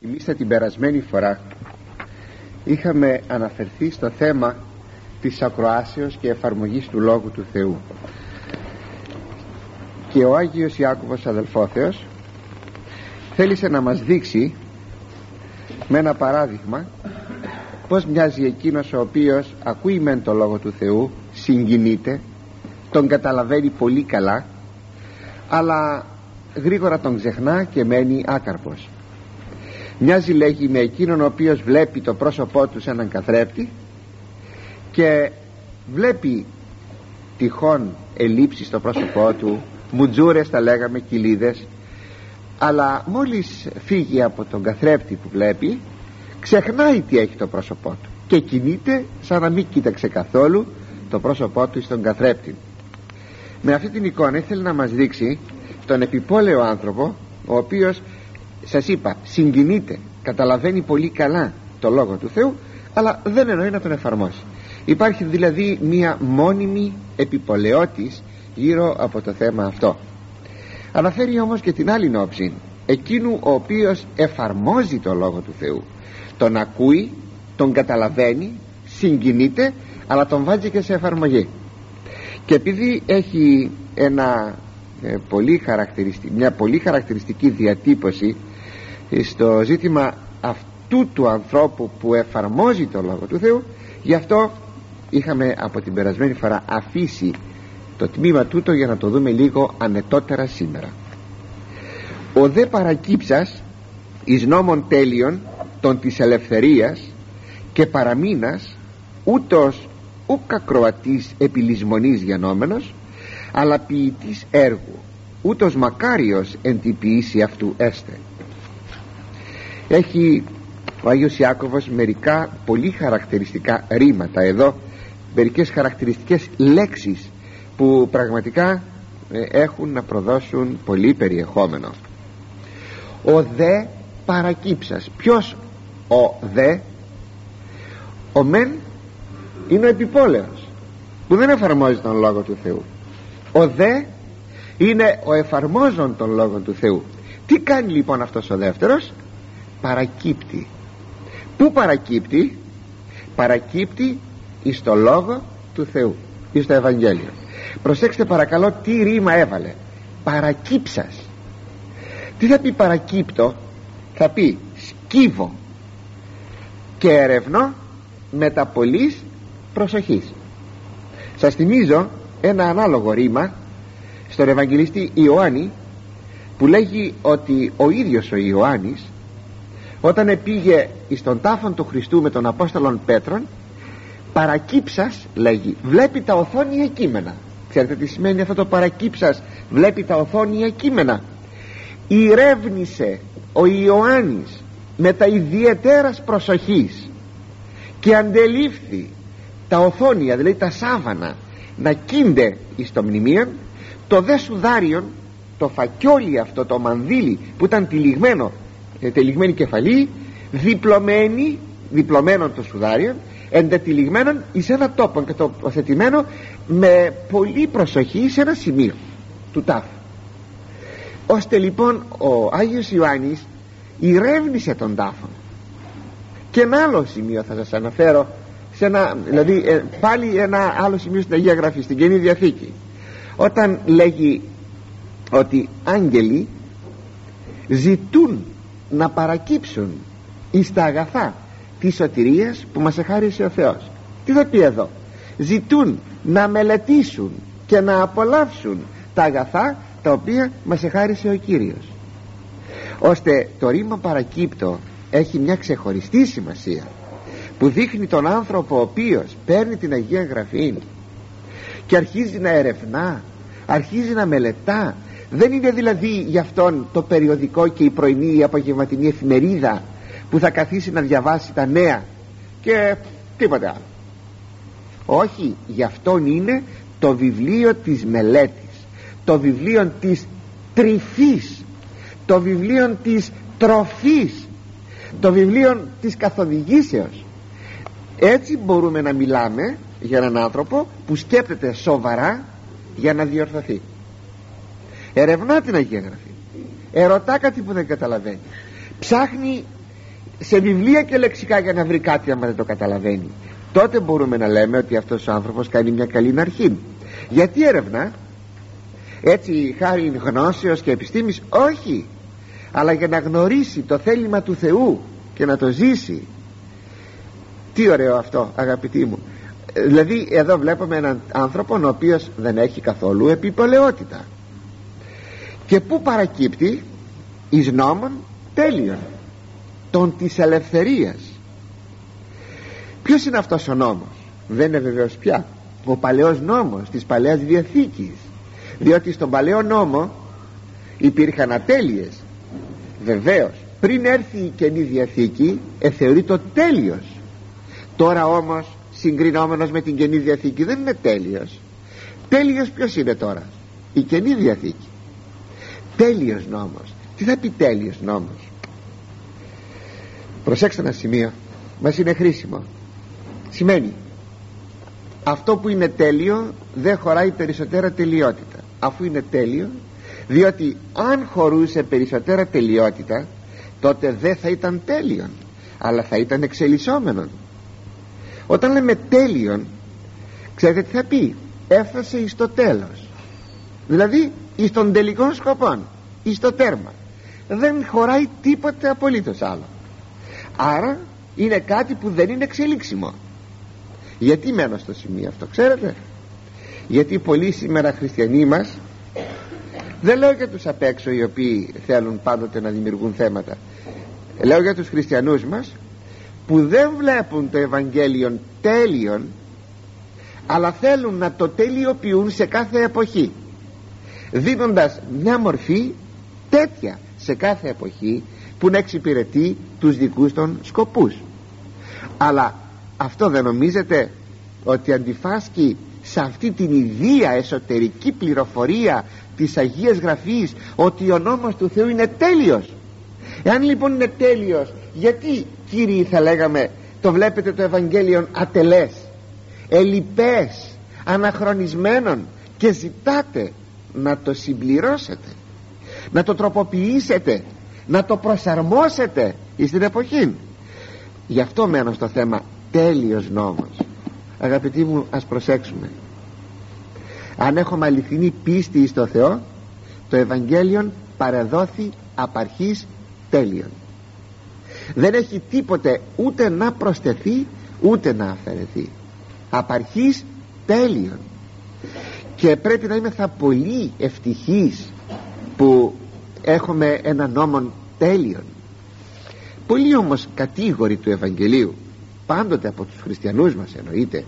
Εμείς την περασμένη φορά είχαμε αναφερθεί στο θέμα της ακροάσεως και εφαρμογής του Λόγου του Θεού, και ο Άγιος Ιάκωβος αδελφόθεος θέλησε να μας δείξει με ένα παράδειγμα πως μοιάζει εκείνος ο οποίος ακούει μεν το Λόγο του Θεού, συγκινείται, τον καταλαβαίνει πολύ καλά, αλλά γρήγορα τον ξεχνά και μένει άκαρπος. Μοιάζει, λέγει, με εκείνον ο οποίος βλέπει το πρόσωπό του σε έναν καθρέφτη και βλέπει τυχόν ελλείψεις στο πρόσωπό του, μουτζούρες τα λέγαμε, κοιλίδες, αλλά μόλις φύγει από τον καθρέφτη που βλέπει, ξεχνάει τι έχει το πρόσωπό του και κινείται σαν να μην κοίταξε καθόλου το πρόσωπό του στον καθρέφτη. Με αυτή την εικόνα ήθελε να μας δείξει τον επιπόλαιο άνθρωπο, ο οποίος, σας είπα, συγκινείται, καταλαβαίνει πολύ καλά το Λόγο του Θεού, αλλά δεν εννοεί να τον εφαρμόσει. Υπάρχει δηλαδή μία μόνιμη επιπολαιότης γύρω από το θέμα αυτό. Αναφέρει όμως και την άλλη όψη, εκείνου ο οποίος εφαρμόζει το Λόγο του Θεού. Τον ακούει, τον καταλαβαίνει, συγκινείται, αλλά τον βάζει και σε εφαρμογή. Και επειδή έχει μια πολύ χαρακτηριστική διατύπωση στο ζήτημα αυτού του ανθρώπου που εφαρμόζει το Λόγο του Θεού, γι' αυτό είχαμε από την περασμένη φορά αφήσει το τμήμα τούτο για να το δούμε λίγο ανετότερα σήμερα. Ο δε παρακύψας εις νόμων τέλειων των της ελευθερίας και παραμείνας, ούτως ουκ ακροατής επιλυσμονής γενόμενος, αλλά ποιητής έργου, ούτως μακάριος εν τη ποιήση αυτού έστε. Έχει ο Άγιος Ιάκωβος μερικά πολύ χαρακτηριστικά ρήματα εδώ, μερικές χαρακτηριστικές λέξεις που πραγματικά έχουν να προδώσουν πολύ περιεχόμενο. Ο δε παρακύψας. Ποιος ο δε? Ο μεν είναι ο επιπόλαιος που δεν εφαρμόζει τον Λόγο του Θεού. Ο δε είναι ο εφαρμόζον τον Λόγο του Θεού. Τι κάνει λοιπόν αυτός ο δεύτερος? Παρακύπτει. Πού παρακύπτει? Παρακύπτει εις το Λόγο του Θεού, εις το Ευαγγέλιο. Προσέξτε παρακαλώ τι ρήμα έβαλε. Παρακύψας. Τι θα πει παρακύπτω? Θα πει σκύβω και ερευνώ με τα πολλής προσοχής. Σας θυμίζω ένα ανάλογο ρήμα στον Ευαγγελιστή Ιωάννη, που λέγει ότι ο ίδιος ο Ιωάννης, όταν πήγε στον τάφον του Χριστού με τον Απόστολον Πέτρον, παρακύψας, λέγει, βλέπει τα οθόνια κείμενα. Ξέρετε τι σημαίνει αυτό το παρακύψας? Βλέπει τα οθόνια κείμενα. Ηρεύνησε ο Ιωάννης με τα ιδιαιτέρας προσοχής και αντελήφθη τα οθόνια, δηλαδή τα σάβανα, να κίνται εις το μνημείο, το δε σουδάριον, το φακιόλι αυτό, το μανδύλι που ήταν τυλιγμένη κεφαλή, διπλωμένον το σουδάριον, εντετυλιγμένον εις ένα τόπο και τοποθετημένο με πολύ προσοχή σε ένα σημείο του τάφου, ώστε λοιπόν ο Άγιος Ιωάννης ηρεύνησε τον τάφο. Και ένα άλλο σημείο θα σας αναφέρω, πάλι ένα άλλο σημείο στην Αγία Γραφή, στην Καινή Διαθήκη, όταν λέγει ότι άγγελοι ζητούν να παρακύψουν εις τα αγαθά της σωτηρίας που μας εχάρισε ο Θεός. Τι θα πει εδώ? Ζητούν να μελετήσουν και να απολαύσουν τα αγαθά τα οποία μας εχάρισε ο Κύριος. Ώστε το ρήμα παρακύπτω έχει μια ξεχωριστή σημασία, που δείχνει τον άνθρωπο ο οποίος παίρνει την Αγία Γραφή και αρχίζει να ερευνά, αρχίζει να μελετά. Δεν είναι δηλαδή για αυτόν το περιοδικό και η πρωινή ή απογευματινή εφημερίδα που θα καθίσει να διαβάσει τα νέα και τίποτε άλλο. Όχι, για αυτόν είναι το βιβλίο της μελέτης, το βιβλίο της τρυφής, το βιβλίο της τροφής, το βιβλίο της καθοδηγήσεως. Έτσι μπορούμε να μιλάμε για έναν άνθρωπο που σκέπτεται σοβαρά για να διορθωθεί. Ερευνά την Αγία Γραφή, ερωτά κάτι που δεν καταλαβαίνει, ψάχνει σε βιβλία και λεξικά για να βρει κάτι άμα δεν το καταλαβαίνει. Τότε μπορούμε να λέμε ότι αυτός ο άνθρωπος κάνει μια καλή αρχή. Γιατί έρευνα έτσι χάρη γνώσεως και επιστήμης? Όχι, αλλά για να γνωρίσει το θέλημα του Θεού και να το ζήσει. Τι ωραίο αυτό, αγαπητοί μου. Δηλαδή εδώ βλέπουμε έναν άνθρωπο ο οποίος δεν έχει καθόλου επιπολαιότητα, και που παρακύπτει εις νόμων τέλειων, τον της ελευθερίας. Ποιος είναι αυτός ο νόμος? Δεν είναι βεβαίως πια ο παλαιός νόμος της Παλαιάς Διαθήκης, διότι στον παλαιό νόμο υπήρχαν ατέλειες. Βεβαίως πριν έρθει η Καινή Διαθήκη θεωρεί το τέλειος. Τώρα όμως συγκρινόμενος με την Καινή Διαθήκη δεν είναι τέλειος. Τέλειος ποιος είναι τώρα? Η Καινή Διαθήκη. Τέλειος νόμος. Τι θα πει τέλειος νόμος? Προσέξτε ένα σημείο, μας είναι χρήσιμο. Σημαίνει αυτό που είναι τέλειο δεν χωράει περισσότερα τελειότητα, αφού είναι τέλειο, διότι αν χωρούσε περισσότερα τελειότητα τότε δεν θα ήταν τέλειον, αλλά θα ήταν εξελισσόμενον. Όταν λέμε τέλειον, ξέρετε τι θα πει? Έφτασε εις το τέλος, δηλαδή εις των τελικών σκοπών, εις το τέρμα. Δεν χωράει τίποτε απολύτως άλλο. Άρα είναι κάτι που δεν είναι εξελίξιμο. Γιατί μένω στο σημείο αυτό? Ξέρετε, γιατί πολλοί σήμερα χριστιανοί μας, δεν λέω για τους απ' έξω οι οποίοι θέλουν πάντοτε να δημιουργούν θέματα, λέω για τους χριστιανούς μας που δεν βλέπουν το Ευαγγέλιο τέλειον, αλλά θέλουν να το τελειοποιούν σε κάθε εποχή, δίνοντας μια μορφή τέτοια σε κάθε εποχή που να εξυπηρετεί τους δικούς των σκοπούς. Αλλά αυτό δεν νομίζετε ότι αντιφάσκει σε αυτή την ιδία εσωτερική πληροφορία της Αγίας Γραφής ότι ο νόμος του Θεού είναι τέλειος? Εάν λοιπόν είναι τέλειος, γιατί κύριοι θα λέγαμε το βλέπετε το Ευαγγέλιο ατελές, ελλειπές, αναχρονισμένον, και ζητάτε να το συμπληρώσετε, να το τροποποιήσετε, να το προσαρμόσετε στην εποχή? Γι' αυτό μένω στο θέμα τέλειος νόμος. Αγαπητοί μου, ας προσέξουμε. Αν έχουμε αληθινή πίστη στο Θεό, το Ευαγγέλιο παρεδόθη απ' αρχής τέλειον. Δεν έχει τίποτε ούτε να προσθεθεί ούτε να αφαιρεθεί. Απ' αρχής τέλειον. Και πρέπει να είμαστε πολύ ευτυχείς που έχουμε ένα νόμο τέλειον. Πολλοί όμως κατήγοροι του Ευαγγελίου, πάντοτε από τους χριστιανούς μας εννοείται,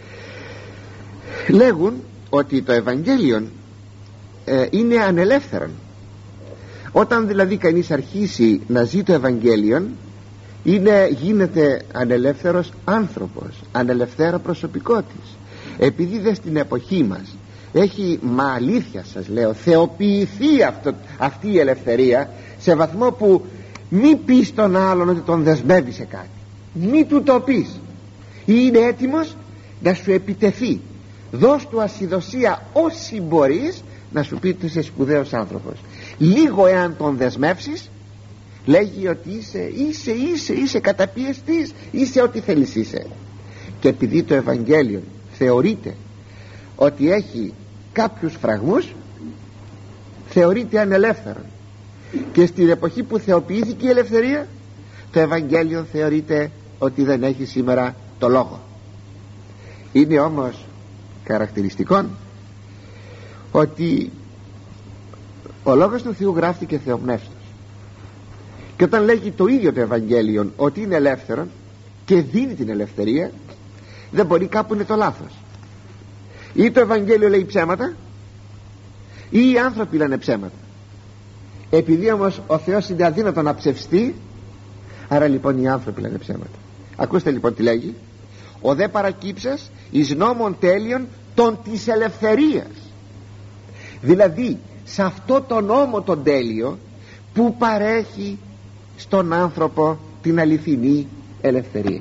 λέγουν ότι το Ευαγγέλιο είναι ανελεύθερον. Όταν δηλαδή κανείς αρχίσει να ζει το Ευαγγέλιο, γίνεται ανελεύθερος άνθρωπος, ανελευθέρα προσωπικότης. Επειδή δε στην εποχή μας έχει, μα αλήθεια σας λέω, θεοποιηθεί αυτή η ελευθερία σε βαθμό που μη πεις τον άλλον ότι τον δεσμεύει σε κάτι, μη του το πεις, ή είναι έτοιμος να σου επιτεθεί. Δώσ' του ασυδοσία όση μπορείς να σου πει ότι είσαι σπουδαίος άνθρωπος. Λίγο εάν τον δεσμεύσεις, λέγει ότι είσαι καταπιεστής, είσαι ό,τι θέλεις είσαι. Και επειδή το Ευαγγέλιο θεωρείται ότι έχει κάποιους φραγμούς, θεωρείται ανελεύθερο. Και στην εποχή που θεοποιήθηκε η ελευθερία, το Ευαγγέλιο θεωρείται ότι δεν έχει σήμερα το λόγο. Είναι όμως χαρακτηριστικό ότι ο λόγος του Θεού γράφτηκε θεοπνεύστος, και όταν λέγει το ίδιο το Ευαγγέλιο ότι είναι ελεύθερο και δίνει την ελευθερία, δεν μπορεί, κάπου είναι το λάθος. Ή το Ευαγγέλιο λέει ψέματα, ή οι άνθρωποι λένε ψέματα. Επειδή όμως ο Θεός είναι αδύνατο να ψευστεί, άρα λοιπόν οι άνθρωποι λένε ψέματα. Ακούστε λοιπόν τι λέγει: ο δε παρακύψας εις νόμων τέλειων των της ελευθερίας. Δηλαδή σε αυτό το νόμο τον τέλειο που παρέχει στον άνθρωπο την αληθινή ελευθερία.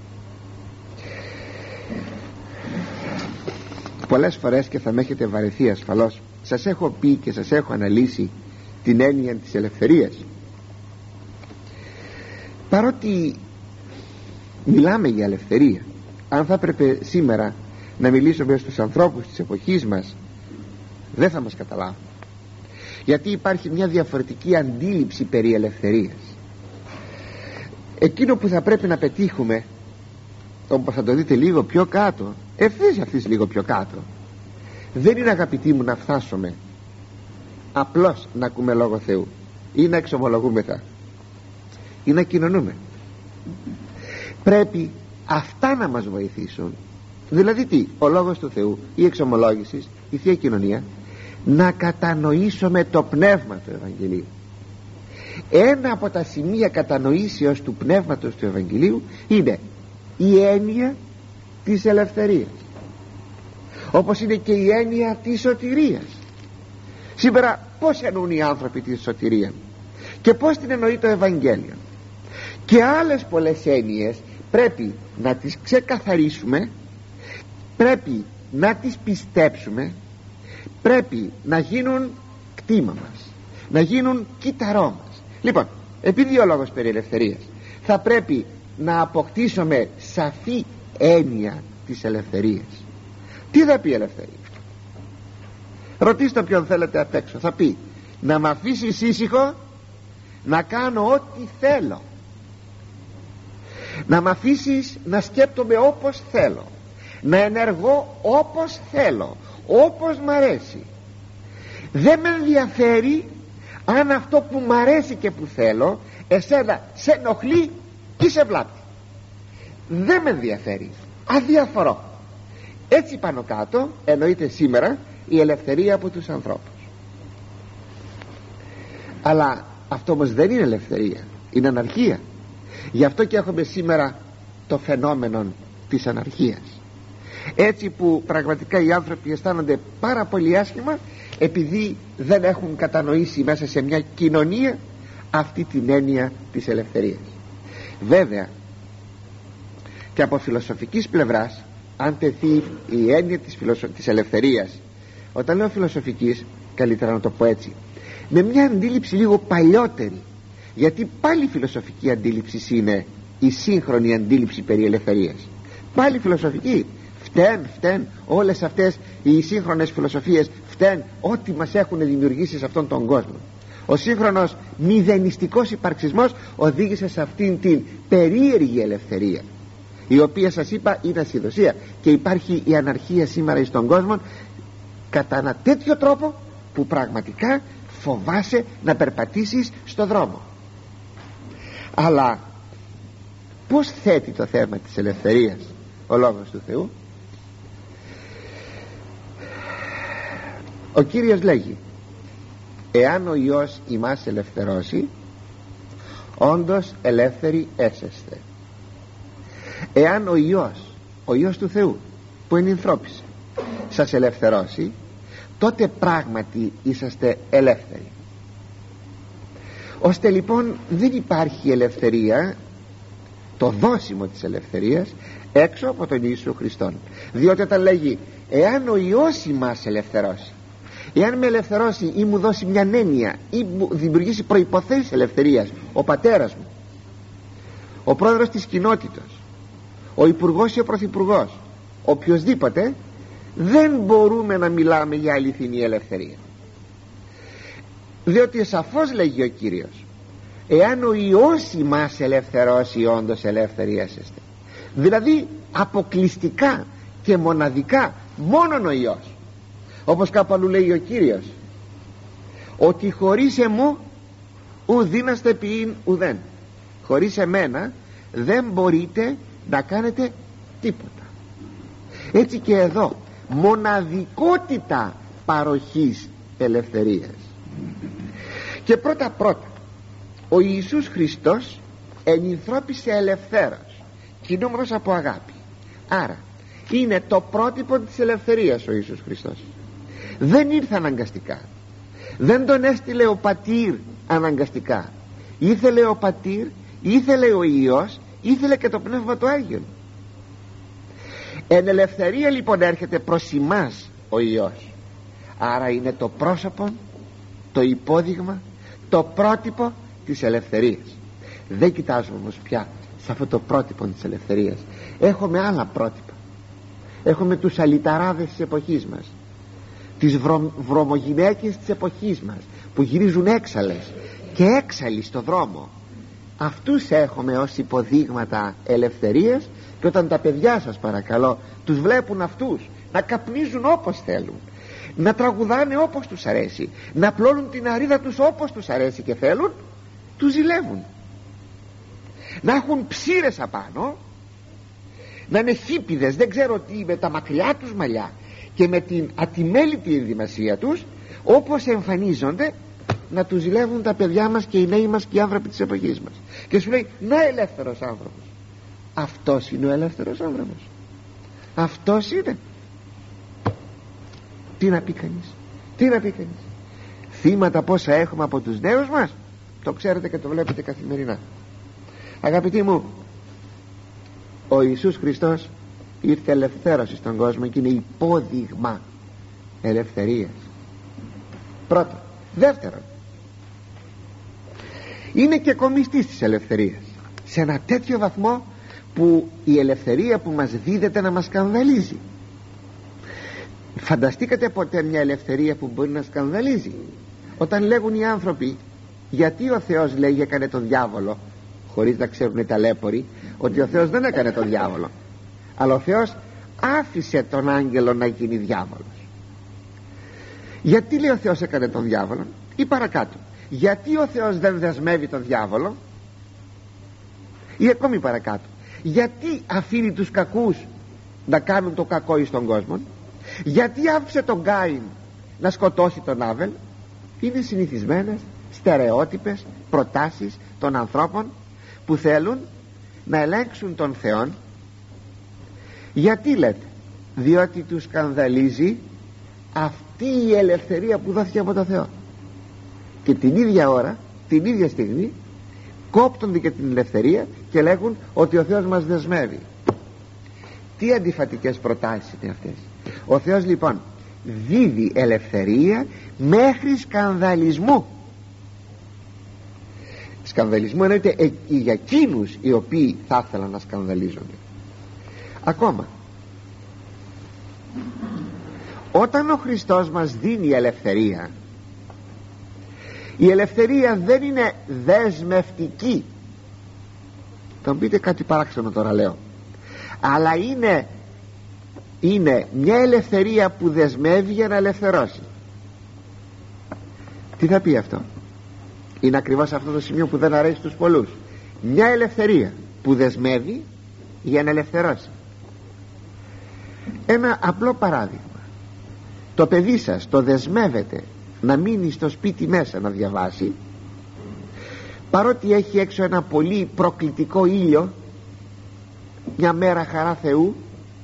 Πολλές φορές, και θα με έχετε βαρεθεί ασφαλώς, σας έχω πει και σας έχω αναλύσει την έννοια της ελευθερίας. παρότι μιλάμε για ελευθερία, αν θα έπρεπε σήμερα να μιλήσουμε στους ανθρώπους της εποχής μας, δεν θα μας καταλάβουν, γιατί υπάρχει μια διαφορετική αντίληψη περί ελευθερίας. Εκείνο που θα πρέπει να πετύχουμε, όπως θα το δείτε λίγο πιο κάτω, ευθύς λίγο πιο κάτω, δεν είναι, αγαπητοί μου, να φτάσουμε απλώς να ακούμε λόγο Θεού ή να εξομολογούμεθα ή να κοινωνούμε. Πρέπει αυτά να μας βοηθήσουν. Δηλαδή τι? Ο λόγος του Θεού, η εξομολόγηση, η Θεία Κοινωνία, να κατανοήσουμε το πνεύμα του Ευαγγελίου. Ένα από τα σημεία κατανοήσεως του πνεύματος του Ευαγγελίου είναι η έννοια της ελευθερίας, όπως είναι και η έννοια της σωτηρίας. Σήμερα πώς εννοούν οι άνθρωποι τη σωτηρία και πώς την εννοεί το Ευαγγέλιο, και άλλες πολλές έννοιες πρέπει να τις ξεκαθαρίσουμε, πρέπει να τις πιστέψουμε, πρέπει να γίνουν κτήμα μας, να γίνουν κύτταρό μας. Λοιπόν, επειδή ο λόγος περί ελευθερίας, θα πρέπει να αποκτήσουμε σαφή έννοια της ελευθερίας. Τι θα πει ελευθερία? Ρωτήστε ποιον θέλετε απ' έξω, θα πει να μ' αφήσεις ήσυχο να κάνω ό,τι θέλω, να μ' αφήσεις να σκέπτομαι όπως θέλω, να ενεργώ όπως θέλω, όπως μ' αρέσει. Δεν με ενδιαφέρει αν αυτό που μ' αρέσει και που θέλω εσένα σε ενοχλεί ή σε βλάπτει. Δεν με ενδιαφέρει, αδιαφορώ. Έτσι πάνω κάτω εννοείται σήμερα η ελευθερία από τους ανθρώπους. Αλλά αυτό όμως δεν είναι ελευθερία, είναι αναρχία. Γι' αυτό και έχουμε σήμερα το φαινόμενο της αναρχίας. Έτσι που πραγματικά οι άνθρωποι αισθάνονται πάρα πολύ άσχημα, επειδή δεν έχουν κατανοήσει μέσα σε μια κοινωνία αυτή την έννοια της ελευθερίας. Βέβαια και από φιλοσοφικής πλευράς, αν τεθεί η έννοια της ελευθερίας, όταν λέω φιλοσοφικής, καλύτερα να το πω έτσι, με μια αντίληψη λίγο παλιότερη, γιατί πάλι η φιλοσοφική αντίληψη είναι η σύγχρονη αντίληψη περί ελευθερίας. Πάλι φιλοσοφική. Φταίν όλες αυτές οι σύγχρονες φιλοσοφίες, φταίν ό,τι μας έχουν δημιουργήσει σε αυτόν τον κόσμο. Ο σύγχρονος μηδενιστικός υπαρξισμός οδήγησε σε αυτήν την περίεργη ελευθερία, η οποία, σας είπα, είναι ασυδοσία, και υπάρχει η αναρχία σήμερα στον κόσμο κατά ένα τέτοιο τρόπο που πραγματικά φοβάσαι να περπατήσεις στο δρόμο. Αλλά πώς θέτει το θέμα της ελευθερίας ο λόγος του Θεού? Ο Κύριος λέγει: εάν ο Υιός ημάς ελευθερώσει, όντως ελεύθεροι έσεσθε. Εάν ο Υιός του Θεού που ενυνθρώπισε σας ελευθερώσει, τότε πράγματι είσαστε ελεύθεροι. Ώστε λοιπόν δεν υπάρχει ελευθερία, το δόσιμο της ελευθερίας, έξω από τον Ιησού Χριστόν. Διότι όταν λέγει εάν ο Υιός ημάς ελευθερώσει, εάν με ελευθερώσει ή μου δώσει μια έννοια ή μου δημιουργήσει προϋποθέσεις ελευθερίας, ο πατέρας μου, ο πρόεδρος της κοινότητας, ο υπουργός ή ο πρωθυπουργός, οποιοσδήποτε, δεν μπορούμε να μιλάμε για αληθινή ελευθερία. Διότι σαφώς λέγει ο Κύριος: εάν ο Υιός ημάς ελευθερώσει, όντως ελεύθεροι έσεστε. Δηλαδή αποκλειστικά και μοναδικά μόνον ο Υιός. Όπως κάπου αλλού λέει ο Κύριος ότι χωρίς εμού ου δύναστε ποιήν ουδέν. Χωρίς εμένα δεν μπορείτε να κάνετε τίποτα. Έτσι και εδώ μοναδικότητα παροχής ελευθερίας. Και πρώτα ο Ιησούς Χριστός ενυνθρώπισε ελευθέρως, κινούμενος από αγάπη. Άρα είναι το πρότυπο της ελευθερίας ο Ιησούς Χριστός. Δεν ήρθε αναγκαστικά, δεν τον έστειλε ο Πατήρ αναγκαστικά. Ήθελε ο Πατήρ, ήθελε ο Υιός, ήθελε και το Πνεύμα του Άγιον. Εν ελευθερία λοιπόν έρχεται προς ημάς ο Υιός. Άρα είναι το πρόσωπο, το υπόδειγμα, το πρότυπο της ελευθερίας. Δεν κοιτάζουμε όμως πια σε αυτό το πρότυπο της ελευθερίας. Έχουμε άλλα πρότυπα. Έχουμε τους αλυταράδες της εποχής μας, τις βρωμογυναίκες της εποχής μας, που γυρίζουν έξαλες και έξαλλοι στο δρόμο. Αυτούς έχουμε ως υποδείγματα ελευθερίας. Και όταν τα παιδιά σας, παρακαλώ, τους βλέπουν αυτούς να καπνίζουν όπως θέλουν, να τραγουδάνε όπως τους αρέσει, να πλώνουν την αρίδα τους όπως τους αρέσει και θέλουν, τους ζηλεύουν. Να έχουν ψήρες απάνω, να είναι χίπηδες, δεν ξέρω τι, με τα μακριά τους μαλλιά και με την ατιμέλητη ενδυμασία τους, όπως εμφανίζονται, να τους ζηλεύουν τα παιδιά μας και οι νέοι μας και οι άνθρωποι της εποχής μας. Και σου λέει, να, ελεύθερος άνθρωπος. Αυτός είναι ο ελεύθερος άνθρωπος? Αυτός είναι? Τι να πει κανείς, τι να πει κανείς? Θύματα πόσα έχουμε από τους νέους μας, το ξέρετε και το βλέπετε καθημερινά. Αγαπητοί μου, ο Ιησούς Χριστός ήρθε ελευθέρωση στον κόσμο και είναι υπόδειγμα ελευθερίας. Πρώτον. Δεύτερον, είναι και κομιστής της ελευθερίας, σε ένα τέτοιο βαθμό που η ελευθερία που μας δίδεται να μας σκανδαλίζει. Φανταστήκατε ποτέ μια ελευθερία που μπορεί να σκανδαλίζει? Όταν λέγουν οι άνθρωποι, γιατί ο Θεός, λέγει, έκανε τον διάβολο, χωρίς να ξέρουν οι ταλέποροι ότι ο Θεός δεν έκανε τον διάβολο, αλλά ο Θεός άφησε τον άγγελο να γίνει διάβολος. Γιατί, λέει, ο Θεός έκανε τον διάβολο? Ή παρακάτω, γιατί ο Θεός δεν δεσμεύει τον διάβολο? Ή ακόμη παρακάτω, γιατί αφήνει τους κακούς να κάνουν το κακό εις τον κόσμο? Γιατί άφησε τον Κάιν να σκοτώσει τον Άβελ? Είναι συνηθισμένες, στερεότυπες προτάσεις των ανθρώπων που θέλουν να ελέγξουν τον Θεό. Γιατί, λέτε? Διότι τους σκανδαλίζει αυτή η ελευθερία που δόθηκε από τον Θεό. Και την ίδια ώρα, την ίδια στιγμή, κόπτονται και την ελευθερία και λέγουν ότι ο Θεός μας δεσμεύει. Τι αντιφατικές προτάσεις είναι αυτές? Ο Θεός λοιπόν δίδει ελευθερία μέχρι σκανδαλισμού. Σκανδαλισμού εννοείται για εκείνους οι οποίοι θα ήθελαν να σκανδαλίζονται. Ακόμα, όταν ο Χριστός μας δίνει ελευθερία, η ελευθερία δεν είναι δεσμευτική. Θα μου πείτε κάτι παράξενο τώρα λέω, αλλά είναι μια ελευθερία που δεσμεύει για να ελευθερώσει. Τι θα πει αυτό? Είναι ακριβώς αυτό το σημείο που δεν αρέσει στους πολλούς. Μια ελευθερία που δεσμεύει για να ελευθερώσει. Ένα απλό παράδειγμα. Το παιδί σας το δεσμεύετε να μείνει στο σπίτι μέσα να διαβάσει, παρότι έχει έξω ένα πολύ προκλητικό ήλιο, μια μέρα χαρά Θεού,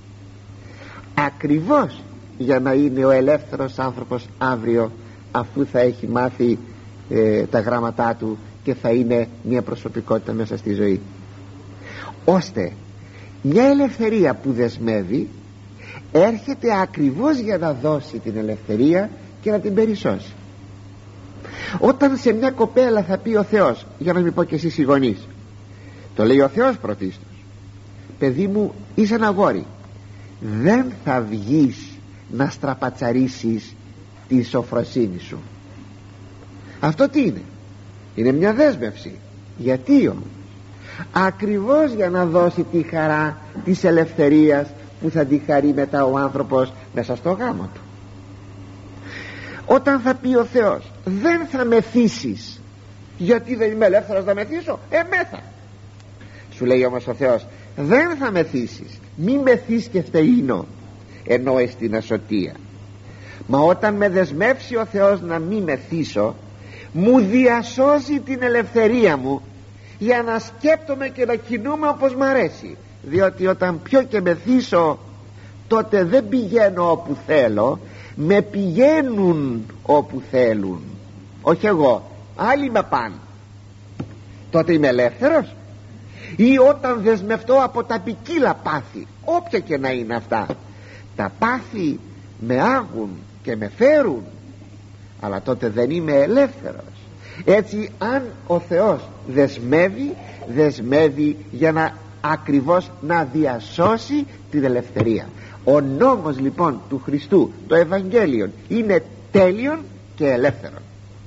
ακριβώς για να είναι ο ελεύθερος άνθρωπος αύριο, αφού θα έχει μάθει τα γράμματά του και θα είναι μια προσωπικότητα μέσα στη ζωή. Ώστε μια ελευθερία που δεσμεύει έρχεται ακριβώς για να δώσει την ελευθερία και να την περισσώσει. Όταν σε μια κοπέλα θα πει ο Θεός, για να μην πω και εσείς οι γονείς, το λέει ο Θεός πρωτίστως, παιδί μου, είσαι ένα αγόρι, δεν θα βγεις να στραπατσαρίσεις τη σοφροσύνη σου. Αυτό τι είναι? Είναι μια δέσμευση. Γιατί όμως? Ακριβώς για να δώσει τη χαρά της ελευθερίας που θα τη χαρεί μετά ο άνθρωπος μέσα στο γάμο του. Όταν θα πει ο Θεός, δεν θα μεθύσεις, γιατί δεν είμαι ελεύθερος να μεθύσω? Μέθα. Σου λέει όμως ο Θεός, δεν θα μεθύσεις, μη μεθύς και φτεήνω, ενώ εστιν ασωτεία. Μα όταν με δεσμεύσει ο Θεός να μη μεθύσω, μου διασώζει την ελευθερία μου για να σκέπτομαι και να κινούμαι όπως μ' αρέσει. Διότι όταν πιω και μεθύσω, τότε δεν πηγαίνω όπου θέλω, με πηγαίνουν όπου θέλουν, όχι εγώ, άλλοι με πάνε. Τότε είμαι ελεύθερος? Ή όταν δεσμευτώ από τα ποικίλα πάθη, όποια και να είναι αυτά, τα πάθη με άγουν και με φέρουν, αλλά τότε δεν είμαι ελεύθερος. Έτσι αν ο Θεός δεσμεύει για να ακριβώς να διασώσει την ελευθερία. Ο νόμος λοιπόν του Χριστού, το Ευαγγέλιο, είναι τέλειον και ελεύθερον.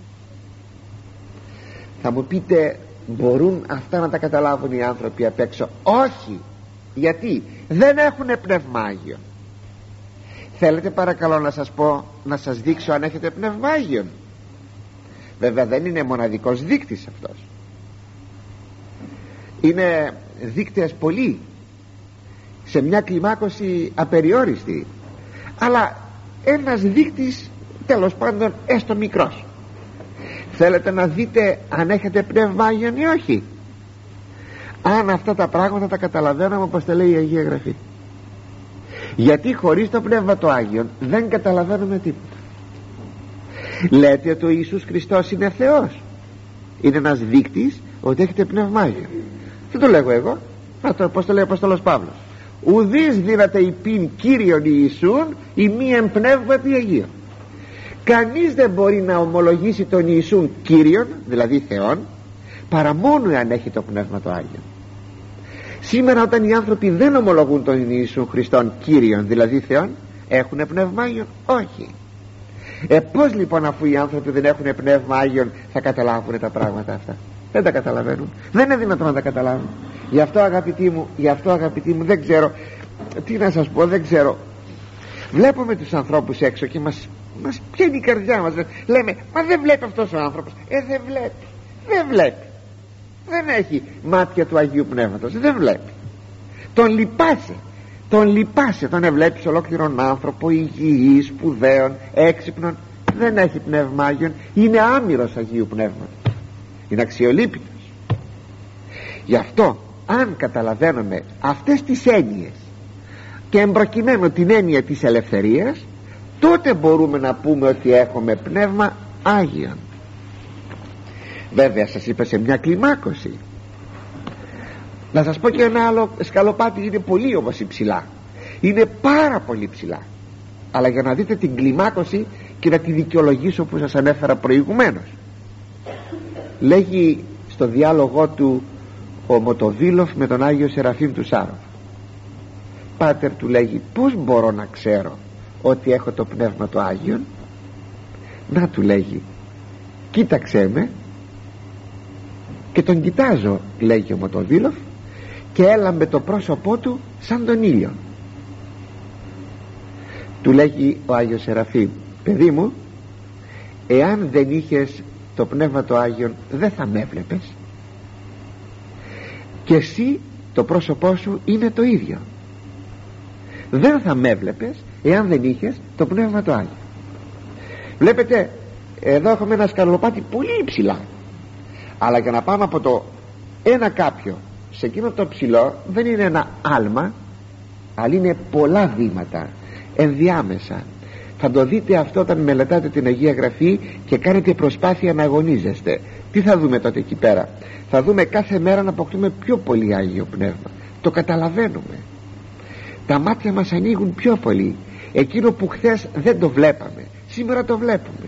Θα μου πείτε, μπορούν αυτά να τα καταλάβουν οι άνθρωποι απ' έξω? Όχι. Γιατί? Δεν έχουν πνεύμα Άγιο. Θέλετε παρακαλώ να σας πω, να σας δείξω αν έχετε πνεύμα Άγιον? Βέβαια δεν είναι μοναδικός δείκτης αυτός, είναι δείκτες πολλοί, σε μια κλιμάκωση απεριόριστη, αλλά ένας δείκτης τέλος πάντων έστω μικρός. Θέλετε να δείτε αν έχετε πνεύμα Άγιον ή όχι? Αν αυτά τα πράγματα τα καταλαβαίνουμε όπως τα λέει η Αγία Γραφή. Γιατί χωρίς το πνεύμα το Άγιον δεν καταλαβαίνουμε τίποτα. Λέτε ότι ο Ιησούς Χριστός είναι Θεός, είναι ένας δείκτης ότι έχετε πνεύμα Άγιον. Δεν το λέγω εγώ, πως το λέει ο Απόστολος Παύλος. Ουδείς δύναται υπήν Κύριον Ιησούν η μη εμπνεύματι Αγίον. Κανείς δεν μπορεί να ομολογήσει τον Ιησούν Κύριον, δηλαδή Θεόν, παρά μόνο εάν έχει το πνεύμα το Άγιο. Σήμερα όταν οι άνθρωποι δεν ομολογούν τον Ιησούν Χριστόν Κύριον, δηλαδή Θεόν, έχουν πνεύμα Άγιον? Όχι. Πως λοιπόν, αφού οι άνθρωποι δεν έχουν πνεύμα Άγιον, θα καταλάβουν τα πράγματα αυτά? Δεν τα καταλαβαίνουν, δεν είναι δυνατόν να τα καταλάβουν. Γι' αυτό αγαπητοί μου δεν ξέρω τι να σας πω, δεν ξέρω. Βλέπουμε τους ανθρώπους έξω και μας πιάνει η καρδιά μας. Λέμε, μα δεν βλέπει αυτός ο άνθρωπος. Δεν βλέπει. Δεν έχει μάτια του Αγίου Πνεύματος, δεν βλέπει. Τον λυπάσαι, τον ευλέπεις ολόκληρον άνθρωπο, υγιή, σπουδαίων, έξυπνων. Δεν έχει πνεύμα Άγιον, είναι άμυρος Αγίου Πνεύματος, είναι αξιολύπητος. Γι' αυτό αν καταλαβαίνουμε αυτές τις έννοιες και εμπροκειμένου την έννοια της ελευθερίας, τότε μπορούμε να πούμε ότι έχουμε πνεύμα Άγιον. Βέβαια σας είπα σε μια κλιμάκωση. Να σας πω και ένα άλλο σκαλοπάτι, είναι πολύ όμως υψηλά, είναι πάρα πολύ ψηλά, αλλά για να δείτε την κλιμάκωση και να τη δικαιολογήσω που σας ανέφερα προηγουμένως. Λέγει στο διάλογό του ο Μοτοβίλοφ με τον Άγιο Σεραφείμ του Σάροφ. Πάτερ, του λέγει, πώς μπορώ να ξέρω ότι έχω το πνεύμα το Άγιον? Να, του λέγει, κοίταξέ με. Και τον κοιτάζω, λέγει ο Μοτοβίλοφ, και έλαμπε το πρόσωπό του σαν τον ήλιο. Του λέγει ο Άγιος Σεραφείμ, παιδί μου, εάν δεν είχες το πνεύμα το Άγιον, δεν θα με έβλεπες. Και εσύ το πρόσωπό σου είναι το ίδιο. Δεν θα με έβλεπες εάν δεν είχες το πνεύμα το Άγιο. Βλέπετε, εδώ έχουμε ένα σκαλοπάτι πολύ υψηλά, αλλά για να πάμε από το ένα κάποιο σε εκείνο το ψηλό, δεν είναι ένα άλμα, αλλά είναι πολλά βήματα ενδιάμεσα. Θα το δείτε αυτό όταν μελετάτε την Αγία Γραφή και κάνετε προσπάθεια να αγωνίζεστε. Τι θα δούμε τότε εκεί πέρα? Θα δούμε κάθε μέρα να αποκτούμε πιο πολύ Άγιο Πνεύμα. Το καταλαβαίνουμε, τα μάτια μας ανοίγουν πιο πολύ. Εκείνο που χθες δεν το βλέπαμε, σήμερα το βλέπουμε.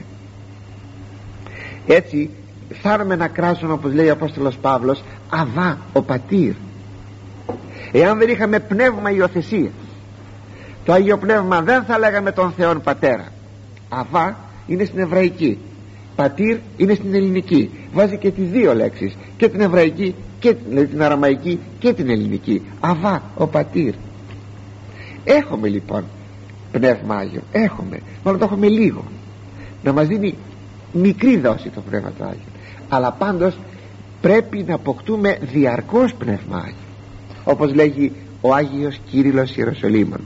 Έτσι φτάνουμε να κράσουμε, όπως λέει ο Απόστολος Παύλος, Αβά ο Πατήρ. Εάν δεν είχαμε πνεύμα υιοθεσίας, το Άγιο Πνεύμα, δεν θα λέγαμε τον Θεόν Πατέρα. Αβά είναι στην εβραϊκή, Πατήρ είναι στην ελληνική. Βάζει και τις δύο λέξεις, και την εβραϊκή και την αραμαϊκή και την ελληνική. Αβά ο Πατήρ. Έχουμε λοιπόν πνεύμα Άγιο, έχουμε, μόνο το έχουμε λίγο, να μας δίνει μικρή δόση το πνεύμα το Άγιο. Αλλά πάντως πρέπει να αποκτούμε διαρκώς πνεύμα Άγιο, όπως λέγει ο Άγιος Κύριλλος Ιεροσολύμων.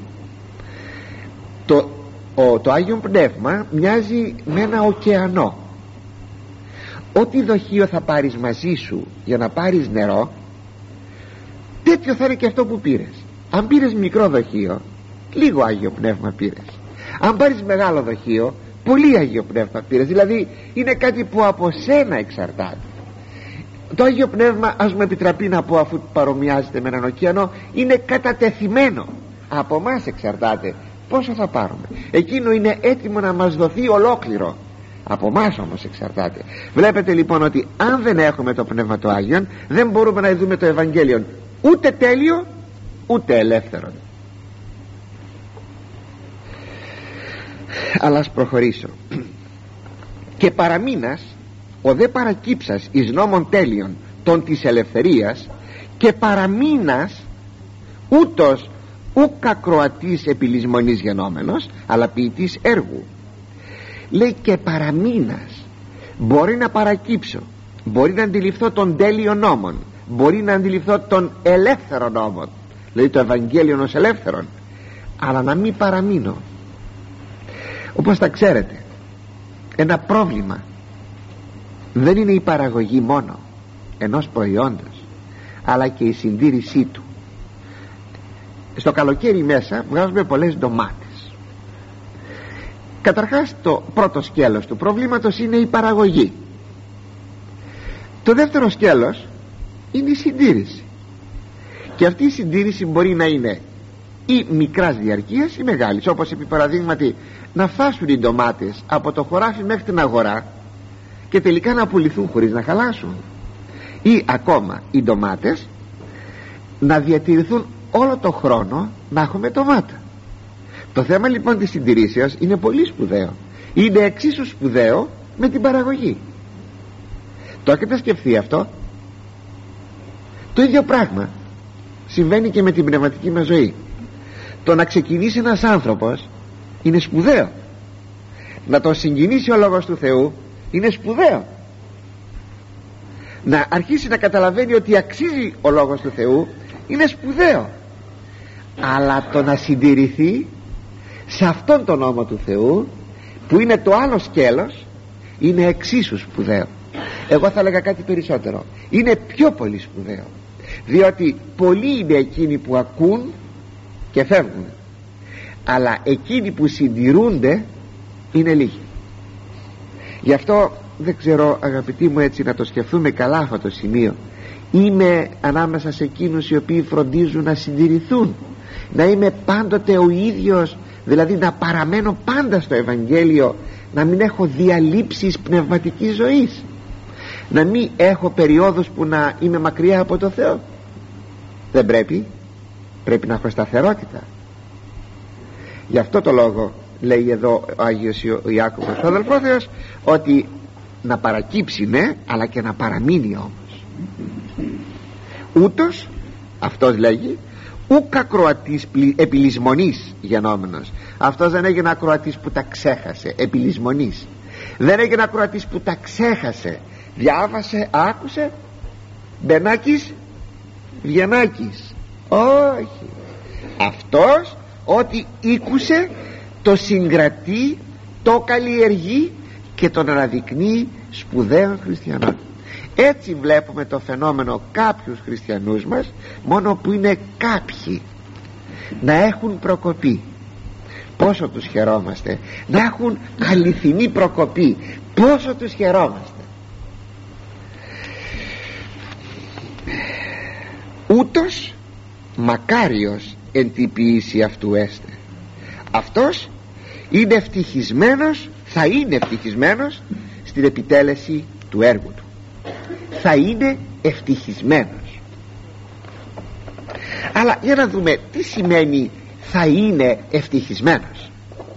Το Άγιο Πνεύμα μοιάζει με ένα ωκεανό. Ό,τι δοχείο θα πάρεις μαζί σου για να πάρεις νερό, τέτοιο θα είναι και αυτό που πήρες. Αν πήρες μικρό δοχείο, λίγο Άγιο Πνεύμα πήρες. Αν πάρεις μεγάλο δοχείο, πολύ Άγιο Πνεύμα πήρες. Δηλαδή είναι κάτι που από σένα εξαρτάται. Το Άγιο Πνεύμα, ας μου επιτραπεί να πω, αφού παρομοιάζεται με έναν ωκεανό, είναι κατατεθειμένο. Από μας εξαρτάται πόσο θα πάρουμε. Εκείνο είναι έτοιμο να μας δοθεί ολόκληρο. Από εμάς όμως εξαρτάται. Βλέπετε λοιπόν ότι αν δεν έχουμε το Πνεύμα του Άγιον, δεν μπορούμε να δούμε το Ευαγγέλιο ούτε τέλειο ούτε ελεύθερο. Αλλά ας προχωρήσω. Και παραμείνας ο δε παρακύψας εις νόμων τέλειων των της ελευθερίας, και παραμείνας ούτως ουκ ακροατής επιλυσμονής γενόμενος, αλλά ποιητής έργου. Λέει και παραμείνας. Μπορεί να παρακύψω, μπορεί να αντιληφθώ τον τέλειο νόμον, μπορεί να αντιληφθώ τον ελεύθερο νόμον, δηλαδή το Ευαγγέλιο ως ελεύθερον, αλλά να μην παραμείνω. Όπως τα ξέρετε, ένα πρόβλημα δεν είναι η παραγωγή μόνο ενός προϊόντος, αλλά και η συντήρησή του. Στο καλοκαίρι μέσα βγάζουμε πολλές ντομάτες. Καταρχάς το πρώτο σκέλος του προβλήματος είναι η παραγωγή. Το δεύτερο σκέλος είναι η συντήρηση. Και αυτή η συντήρηση μπορεί να είναι ή μικράς διαρκείας ή μεγάλης, όπως επί παραδείγματι να φτάσουν οι ντομάτες από το χωράφι μέχρι την αγορά και τελικά να πουληθούν χωρίς να χαλάσουν, ή ακόμα οι ντομάτες να διατηρηθούν όλο το χρόνο να έχουμε ντομάτα. Το θέμα λοιπόν της συντηρήσεως είναι πολύ σπουδαίο, είναι εξίσου σπουδαίο με την παραγωγή. Το έχετε σκεφτεί αυτό? Το ίδιο πράγμα συμβαίνει και με την πνευματική μας ζωή. Το να ξεκινήσει ένας άνθρωπος είναι σπουδαίο, να τον συγκινήσει ο Λόγος του Θεού είναι σπουδαίο, να αρχίσει να καταλαβαίνει ότι αξίζει ο Λόγος του Θεού είναι σπουδαίο, αλλά το να συντηρηθεί σε αυτόν τον νόμο του Θεού που είναι το άλλο σκέλος είναι εξίσου σπουδαίο. Εγώ θα έλεγα κάτι περισσότερο, είναι πιο πολύ σπουδαίο, διότι πολλοί είναι εκείνοι που ακούν και φεύγουν, αλλά εκείνοι που συντηρούνται είναι λίγοι. Γι' αυτό δεν ξέρω, αγαπητοί μου, έτσι να το σκεφτούμε καλά αυτό το σημείο. Είμαι ανάμεσα σε εκείνους οι οποίοι φροντίζουν να συντηρηθούν, να είμαι πάντοτε ο ίδιος, δηλαδή να παραμένω πάντα στο Ευαγγέλιο, να μην έχω διαλύψεις πνευματικής ζωής, να μην έχω περιόδους που να είμαι μακριά από το Θεό. Δεν πρέπει, πρέπει να έχω σταθερότητα. Γι' αυτό το λόγο λέει εδώ ο Άγιος Ιάκωβος ο αδελφός Θεός, ότι να παρακύψει ναι, αλλά και να παραμείνει όμως. Ούτως, αυτός λέγει, ουκ ακροατής επιλυσμονής γενόμενος. Αυτός δεν έγινε ακροατής που τα ξέχασε, επιλυσμονής. Δεν έγινε ακροατής που τα ξέχασε, διάβασε, άκουσε, Μπενάκης, Βιενάκης. Όχι, αυτός ό,τι ήκουσε το συγκρατεί, το καλλιεργεί και τον αναδεικνύει σπουδαίων χριστιανών. Έτσι βλέπουμε το φαινόμενο κάποιους χριστιανούς μας, μόνο που είναι κάποιοι, να έχουν προκοπή. Πόσο τους χαιρόμαστε να έχουν αληθινή προκοπή, πόσο τους χαιρόμαστε. Ούτως μακάριος εν τη ποιήση αυτού έστε. Αυτός είναι ευτυχισμένος, θα είναι ευτυχισμένος στην επιτέλεση του έργου του. Θα είναι ευτυχισμένος. Αλλά για να δούμε τι σημαίνει θα είναι ευτυχισμένος.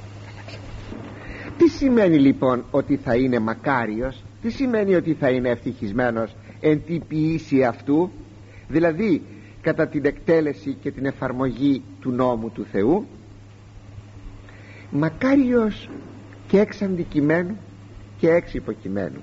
Τι σημαίνει λοιπόν ότι θα είναι μακάριος, τι σημαίνει ότι θα είναι ευτυχισμένος εν τη ποιήση αυτού, δηλαδή κατά την εκτέλεση και την εφαρμογή του νόμου του Θεού. Μακάριος και εξ αντικειμένου και εξ υποκειμένου.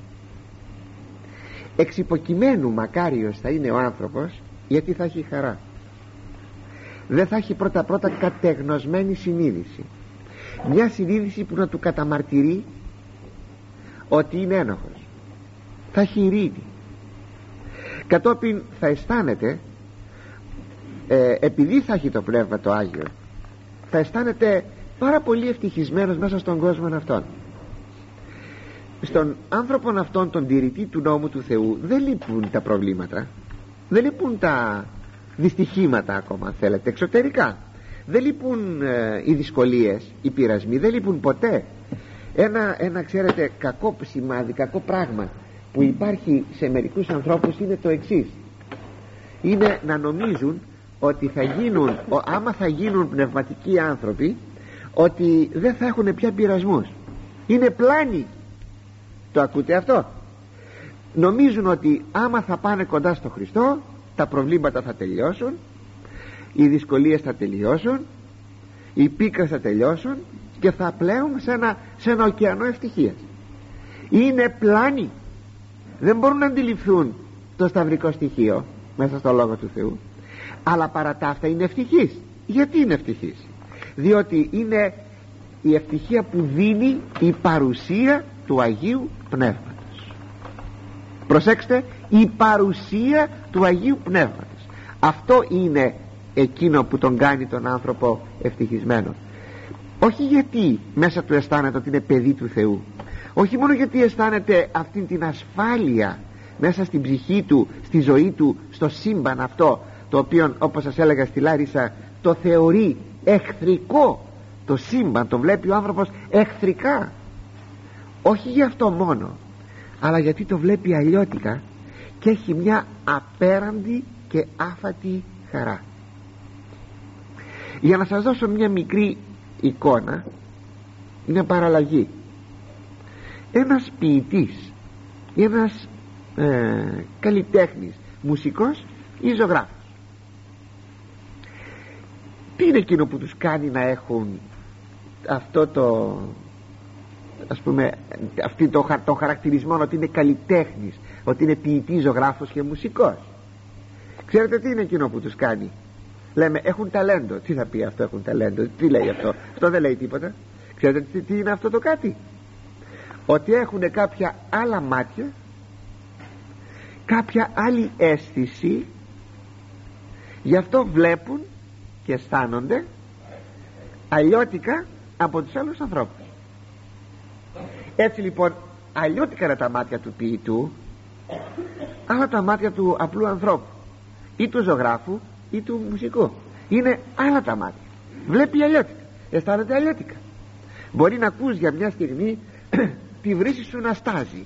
Εξ υποκειμένου μακάριος θα είναι ο άνθρωπος, γιατί θα έχει χαρά. Δεν θα έχει πρώτα κατεγνωσμένη συνείδηση, μια συνείδηση που να του καταμαρτυρεί ότι είναι ένοχος. Θα έχει ειρήνη. Κατόπιν θα αισθάνεται, επειδή θα έχει το Πνεύμα το Άγιο, θα αισθάνεται πάρα πολύ ευτυχισμένος μέσα στον κόσμο αυτόν. Στον άνθρωπον αυτόν, τον τηρητή του νόμου του Θεού, δεν λείπουν τα προβλήματα, δεν λείπουν τα δυστυχήματα ακόμα, αν θέλετε, εξωτερικά. Δεν λείπουν οι δυσκολίες, οι πειρασμοί, δεν λείπουν ποτέ. Ένα ξέρετε κακό σημάδι, κακό πράγμα που υπάρχει σε μερικούς ανθρώπους είναι το εξής: είναι να νομίζουν ότι θα γίνουν, άμα θα γίνουν πνευματικοί άνθρωποι, ότι δεν θα έχουν πια πειρασμούς. Είναι πλάνη. Το ακούτε αυτό? Νομίζουν ότι άμα θα πάνε κοντά στο Χριστό, τα προβλήματα θα τελειώσουν, οι δυσκολίες θα τελειώσουν, οι πίκρες θα τελειώσουν και θα πλέουν σε ένα ωκεανό ευτυχίας. Είναι πλάνη. Δεν μπορούν να αντιληφθούν το σταυρικό στοιχείο μέσα στο Λόγο του Θεού, αλλά παρά τα αυτά είναι ευτυχείς. Γιατί είναι ευτυχείς? Διότι είναι η ευτυχία που δίνει η παρουσία του Αγίου Πνεύματος. Προσέξτε, η παρουσία του Αγίου Πνεύματος. Αυτό είναι εκείνο που τον κάνει τον άνθρωπο ευτυχισμένο. Όχι γιατί μέσα του αισθάνεται ότι είναι παιδί του Θεού, όχι μόνο γιατί αισθάνεται αυτήν την ασφάλεια μέσα στην ψυχή του, στη ζωή του, στο σύμπαν αυτό, το οποίο, όπως σας έλεγα στη Λάρισα, το θεωρεί εχθρικό. Το σύμπαν το βλέπει ο άνθρωπος εχθρικά. Όχι γι' αυτό μόνο, αλλά γιατί το βλέπει αλλιώτικα και έχει μια απέραντη και άφατη χαρά. Για να σας δώσω μια μικρή εικόνα, μια παραλλαγή. Ένας ποιητής, ένας καλλιτέχνης, μουσικός ή ζωγράφος, τι είναι εκείνο που τους κάνει να έχουν αυτό το, ας πούμε, το χαρακτηρισμό ότι είναι καλλιτέχνης, ότι είναι ποιητής, ζωγράφος και μουσικός? Ξέρετε τι είναι εκείνο που τους κάνει? Λέμε έχουν ταλέντο. Τι θα πει αυτό, έχουν ταλέντο? Τι λέει αυτό? Αυτό δεν λέει τίποτα. Ξέρετε τι είναι αυτό το κάτι? Ότι έχουν κάποια άλλα μάτια, κάποια άλλη αίσθηση, γι' αυτό βλέπουν και αισθάνονται αλλιώτικα από τους άλλους ανθρώπους. Έτσι λοιπόν, αλλιώτικα είναι τα μάτια του ποιητού, άλλα τα μάτια του απλού ανθρώπου ή του ζωγράφου ή του μουσικού. Είναι άλλα τα μάτια. Βλέπει αλλιώτικα, αισθάνεται αλλιώτικα. Μπορεί να ακούς για μια στιγμή τη βρύση σου να στάζει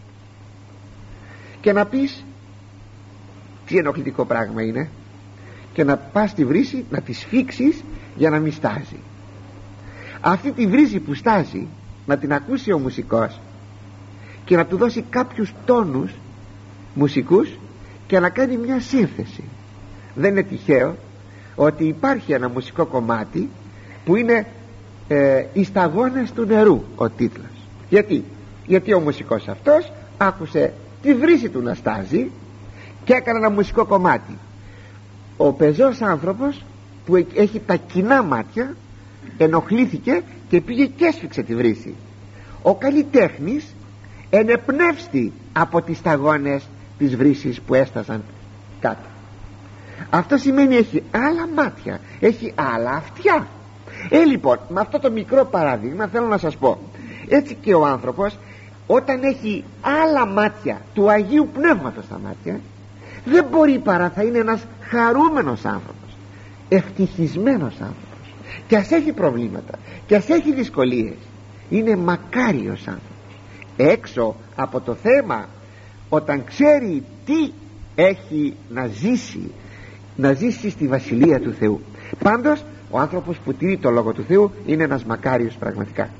και να πεις τι ενοχλητικό πράγμα είναι, και να πας στη βρύση να τη σφίξεις για να μην στάζει. Αυτή τη βρύση που στάζει να την ακούσει ο μουσικός και να του δώσει κάποιους τόνους μουσικούς και να κάνει μια σύνθεση. Δεν είναι τυχαίο ότι υπάρχει ένα μουσικό κομμάτι που είναι «Οι σταγόνες του νερού» ο τίτλος. Γιατί ο μουσικός αυτός άκουσε τη βρύση του να στάζει και έκανε ένα μουσικό κομμάτι. Ο πεζός άνθρωπος που έχει τα κοινά μάτια ενοχλήθηκε και πήγε και έσφιξε τη βρύση. Ο καλλιτέχνης ενεπνεύστη από τις σταγόνες της βρύσης που έστασαν κάτω. Αυτό σημαίνει έχει άλλα μάτια, έχει άλλα αυτιά. Λοιπόν, με αυτό το μικρό παράδειγμα θέλω να σας πω, έτσι και ο άνθρωπος όταν έχει άλλα μάτια του Αγίου Πνεύματος στα μάτια, δεν μπορεί παρά θα είναι ένας χαρούμενος άνθρωπος, ευτυχισμένος άνθρωπος, και ας έχει προβλήματα και ας έχει δυσκολίες, είναι μακάριος άνθρωπος. Έξω από το θέμα, όταν ξέρει τι έχει να ζήσει στη Βασιλεία του Θεού. Πάντως ο άνθρωπος που τηρεί το Λόγο του Θεού είναι ένας μακάριος πραγματικά.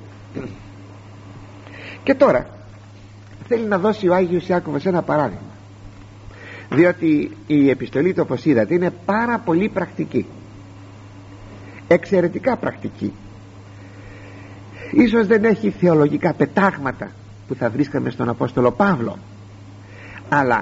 Και τώρα θέλει να δώσει ο Άγιος Ιάκωβος ένα παράδειγμα, διότι η επιστολή του, όπως είδατε, είναι πάρα πολύ πρακτική, εξαιρετικά πρακτική. Ίσως δεν έχει θεολογικά πετάγματα που θα βρίσκαμε στον Απόστολο Παύλο, αλλά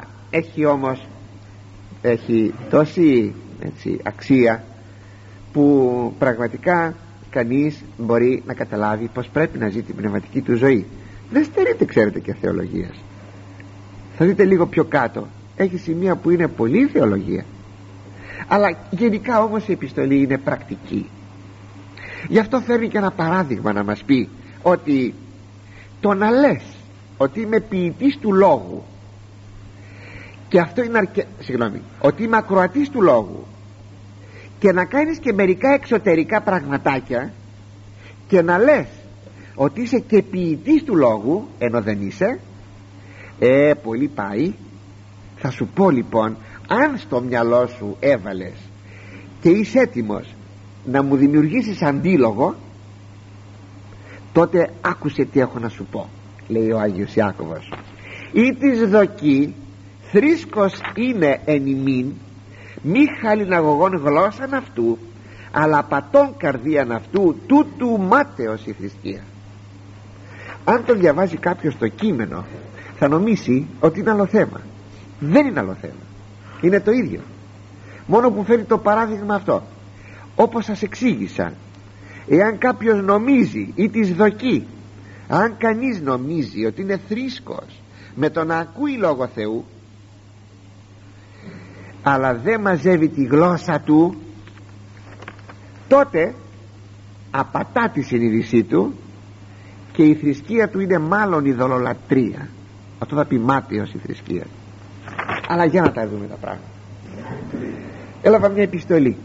έχει τόση αξία που πραγματικά κανείς μπορεί να καταλάβει πως πρέπει να ζει την πνευματική του ζωή. Δεν στερείται, ξέρετε, και θεολογίας. Θα δείτε λίγο πιο κάτω, έχει σημεία που είναι πολύ θεολογία, αλλά γενικά όμως η επιστολή είναι πρακτική. Γι' αυτό φέρνει και ένα παράδειγμα να μας πει ότι το να λες ότι είμαι ποιητής του λόγου, και αυτό είναι ότι είμαι ακροατής του λόγου, και να κάνεις και μερικά εξωτερικά πραγματάκια και να λες ότι είσαι και ποιητής του λόγου, ενώ δεν είσαι, πολύ πάει. Θα σου πω λοιπόν, αν στο μυαλό σου έβαλες και είσαι έτοιμος να μου δημιουργήσεις αντίλογο, τότε άκουσε τι έχω να σου πω. Λέει ο Άγιος Ιάκωβος: «Ή της δοκή θρήσκος είναι εν ημίν, μη χαλιναγωγών γλώσσαν αυτού, αλλά πατών καρδίαν αυτού, τούτου μάταιος η θρησκεία». Αν το διαβάζει κάποιος το κείμενο, θα νομίσει ότι είναι άλλο θέμα. Δεν είναι άλλο θέμα, είναι το ίδιο, μόνο που φέρει το παράδειγμα αυτό. Όπως σας εξήγησα, εάν κάποιος νομίζει ή της δοκεί, αν κανείς νομίζει ότι είναι θρήσκος με το να ακούει λόγο Θεού, αλλά δεν μαζεύει τη γλώσσα του, τότε απατά τη συνείδησή του και η θρησκεία του είναι μάλλον ειδωλολατρία. Αυτό θα πει μάταιος η θρησκεία. Αλλά για να τα δούμε τα πράγματα. Έλαβα μια επιστολή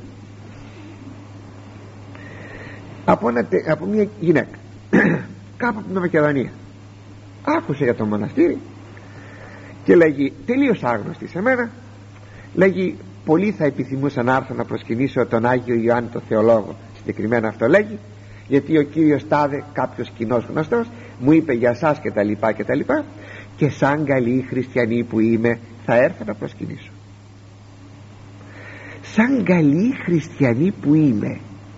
από μια γυναίκα κάπου από την Μακεδονία. Άκουσε για το μοναστήρι και λέγει, τελείως άγνωστη σε μένα, λέγει, πολλοί θα επιθυμούσα να έρθω να προσκυνήσω τον Άγιο Ιωάννη το Θεολόγο. Συγκεκριμένα αυτό λέγει, γιατί ο κύριος τάδε, κάποιος κοινός γνωστός, μου είπε για σας και τα λοιπά και τα λοιπά, και σαν καλή χριστιανή που είμαι θα έρθω να προσκυνήσω. Σαν καλή χριστιανή που είμαι.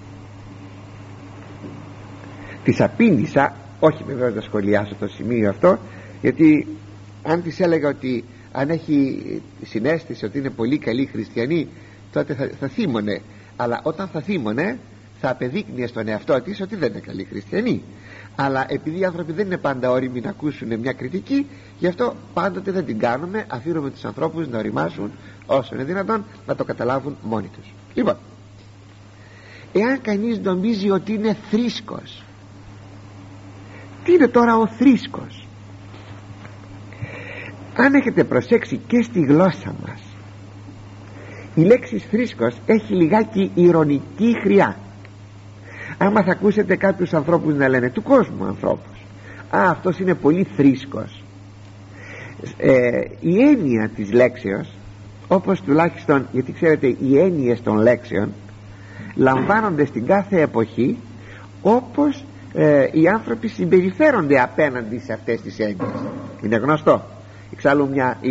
Της απήντησα, όχι βεβαίως να σχολιάσω το σημείο αυτό, γιατί αν της έλεγα ότι αν έχει συναίσθηση ότι είναι πολύ καλή χριστιανή, τότε θα θύμωνε. Αλλά όταν θα θύμωνε, θα απεδείκνυε στον εαυτό της ότι δεν είναι καλή χριστιανή. Αλλά επειδή οι άνθρωποι δεν είναι πάντα όριμοι να ακούσουν μια κριτική, γι' αυτό πάντοτε δεν την κάνουμε, αφήνουμε τους ανθρώπους να οριμάσουν όσο είναι δυνατόν, να το καταλάβουν μόνοι τους. Λοιπόν, εάν κανείς νομίζει ότι είναι θρήσκος, τι είναι τώρα ο θρήσκος? Αν έχετε προσέξει και στη γλώσσα μας, η λέξη θρήσκος έχει λιγάκι ειρωνική χρειά. Άμα θα ακούσετε κάποιους ανθρώπους να λένε, του κόσμου ανθρώπους, αυτός είναι πολύ θρήσκος, η έννοια της λέξεως, όπως τουλάχιστον, γιατί ξέρετε οι έννοιες των λέξεων λαμβάνονται στην κάθε εποχή όπως οι άνθρωποι συμπεριφέρονται απέναντι σε αυτές τις έννοιες. Είναι γνωστό. Εξάλλου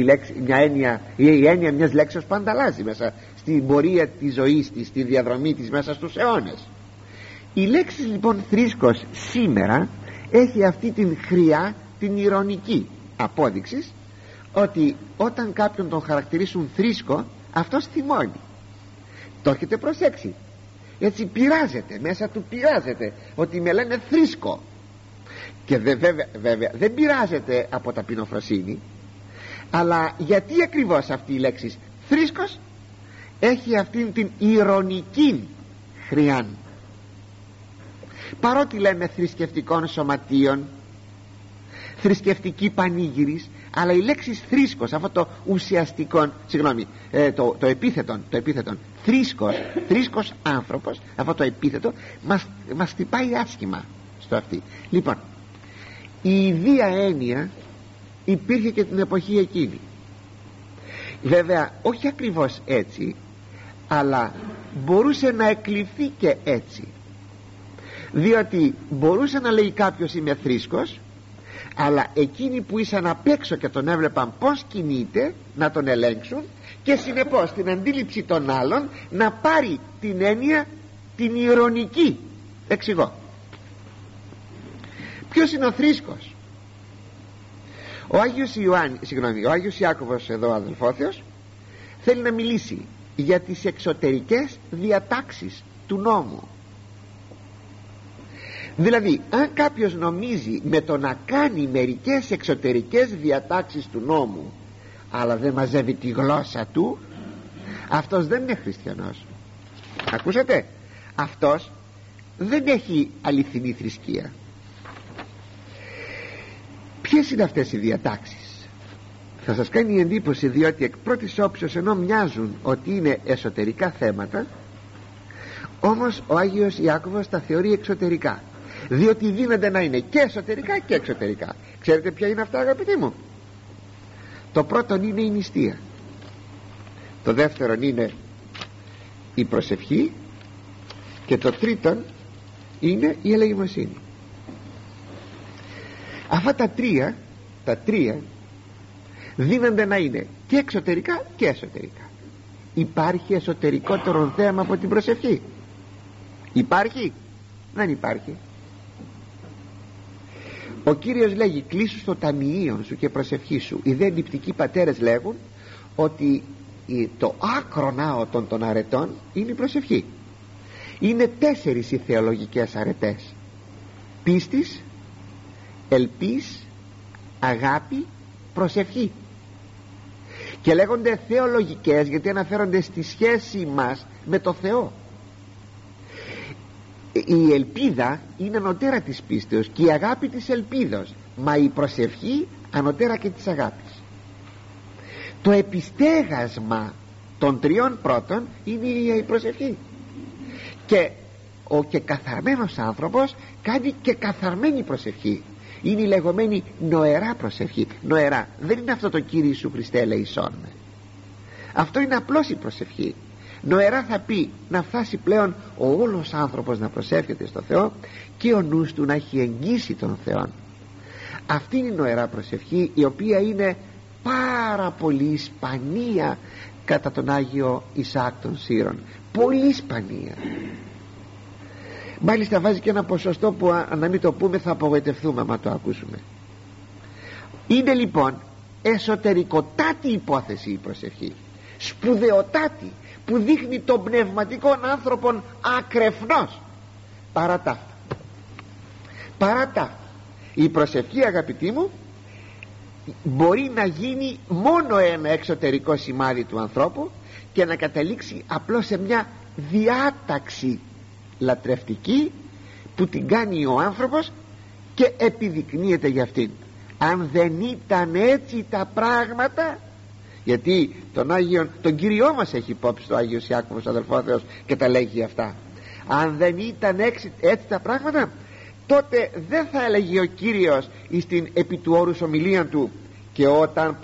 η έννοια μιας λέξεως πάντα αλλάζει μέσα στην πορεία της ζωής της, στη διαδρομή της μέσα στους αιώνες. Η λέξη λοιπόν θρήσκος σήμερα έχει αυτή την χρειά, την ειρωνική απόδειξη, ότι όταν κάποιον τον χαρακτηρίσουν θρήσκο, αυτός θυμώνει. Το έχετε προσέξει? Έτσι πειράζεται, μέσα του πειράζεται ότι με λένε θρήσκο. Και βέβαια δεν πειράζεται από ταπεινοφροσύνη, αλλά γιατί ακριβώς αυτή η λέξη θρήσκος έχει αυτήν την ειρωνική χρειά. Παρότι λέμε θρησκευτικών σωματείων, θρησκευτική πανήγυρης, αλλά η λέξη θρήσκος, αυτό το ουσιαστικό, το επίθετον θρήσκος άνθρωπος, αυτό το επίθετο μας χτυπάει άσχημα στο αυτή. Λοιπόν, η ιδία έννοια υπήρχε και την εποχή εκείνη. Βέβαια όχι ακριβώς έτσι, αλλά μπορούσε να εκλειφθεί και έτσι, διότι μπορούσε να λέει κάποιος είμαι θρήσκος, αλλά εκείνοι που ήσαν απ' έξω και τον έβλεπαν πως κινείται να τον ελέγξουν, και συνεπώς την αντίληψη των άλλων να πάρει την έννοια την ειρωνική. Εξηγώ. Ποιος είναι ο θρήσκος? Ο Άγιος Ιάκωβος, εδώ ο αδελφόθεος, θέλει να μιλήσει για τις εξωτερικές διατάξεις του νόμου. Δηλαδή αν κάποιος νομίζει με το να κάνει μερικές εξωτερικές διατάξεις του νόμου, αλλά δεν μαζεύει τη γλώσσα του, αυτός δεν είναι χριστιανός. Ακούσατε? Αυτός δεν έχει αληθινή θρησκεία. Ποιες είναι αυτές οι διατάξεις? Θα σας κάνει εντύπωση, διότι εκ πρώτης όψεως ενώ μοιάζουν ότι είναι εσωτερικά θέματα, όμως ο Άγιος Ιάκωβος τα θεωρεί εξωτερικά. διότι δίνονται να είναι και εσωτερικά και εξωτερικά. Ξέρετε ποια είναι αυτά, αγαπητοί μου? Το πρώτο είναι η νηστεία, το δεύτερο είναι η προσευχή και το τρίτο είναι η ελεημοσύνη. Αυτά τα τρία δίνονται να είναι και εξωτερικά και εσωτερικά. Υπάρχει εσωτερικότερο θέμα από την προσευχή? Υπάρχει? Δεν υπάρχει. Ο Κύριος λέγει κλείσου στο ταμιείο σου και προσευχή σου. Οι δε νηπτικοί πατέρες λέγουν ότι το άκρον άωτον των αρετών είναι η προσευχή. Είναι 4 οι θεολογικές αρετές: πίστης, ελπίς, αγάπη, προσευχή. Και λέγονται θεολογικές γιατί αναφέρονται στη σχέση μας με το Θεό. Η ελπίδα είναι ανωτέρα της πίστεως και η αγάπη της ελπίδος, μα η προσευχή ανωτέρα και της αγάπης. Το επιστέγασμα των 3 πρώτων είναι η προσευχή. Και ο και καθαρμένος άνθρωπος κάνει και καθαρμένη προσευχή. Είναι η λεγόμενη νοερά προσευχή. Νοερά δεν είναι αυτό το Κύριε Ιησού Χριστέ ελεησόν με. Αυτό είναι απλώς η προσευχή. Νοερά θα πει να φτάσει πλέον ο όλος άνθρωπος να προσεύχεται στο Θεό και ο νους του να έχει εγγύσει τον Θεό. Αυτή είναι η νοερά προσευχή, η οποία είναι πάρα πολύ σπανία κατά τον Άγιο Ισαάκ των Σύρων. Πολύ σπανία. Μάλιστα βάζει και ένα ποσοστό που να μην το πούμε θα απογοητευτούμε άμα το ακούσουμε. Είναι λοιπόν εσωτερικοτάτη υπόθεση η προσευχή, σπουδαιοτάτη, που δείχνει τον πνευματικό άνθρωπον ακρεφνός. Παρά τα η προσευχή, αγαπητοί μου, μπορεί να γίνει μόνο ένα εξωτερικό σημάδι του ανθρώπου και να καταλήξει απλώς σε μια διάταξη λατρευτική που την κάνει ο άνθρωπος και επιδεικνύεται για αυτήν. Αν δεν ήταν έτσι τα πράγματα, γιατί τον Κύριό μας έχει υπόψη το Άγιος Ιάκωβος αδελφό Θεός και τα λέγει αυτά, αν δεν ήταν έτσι τα πράγματα, τότε δεν θα έλεγε ο Κύριος στην επί του όρους ομιλία του και όταν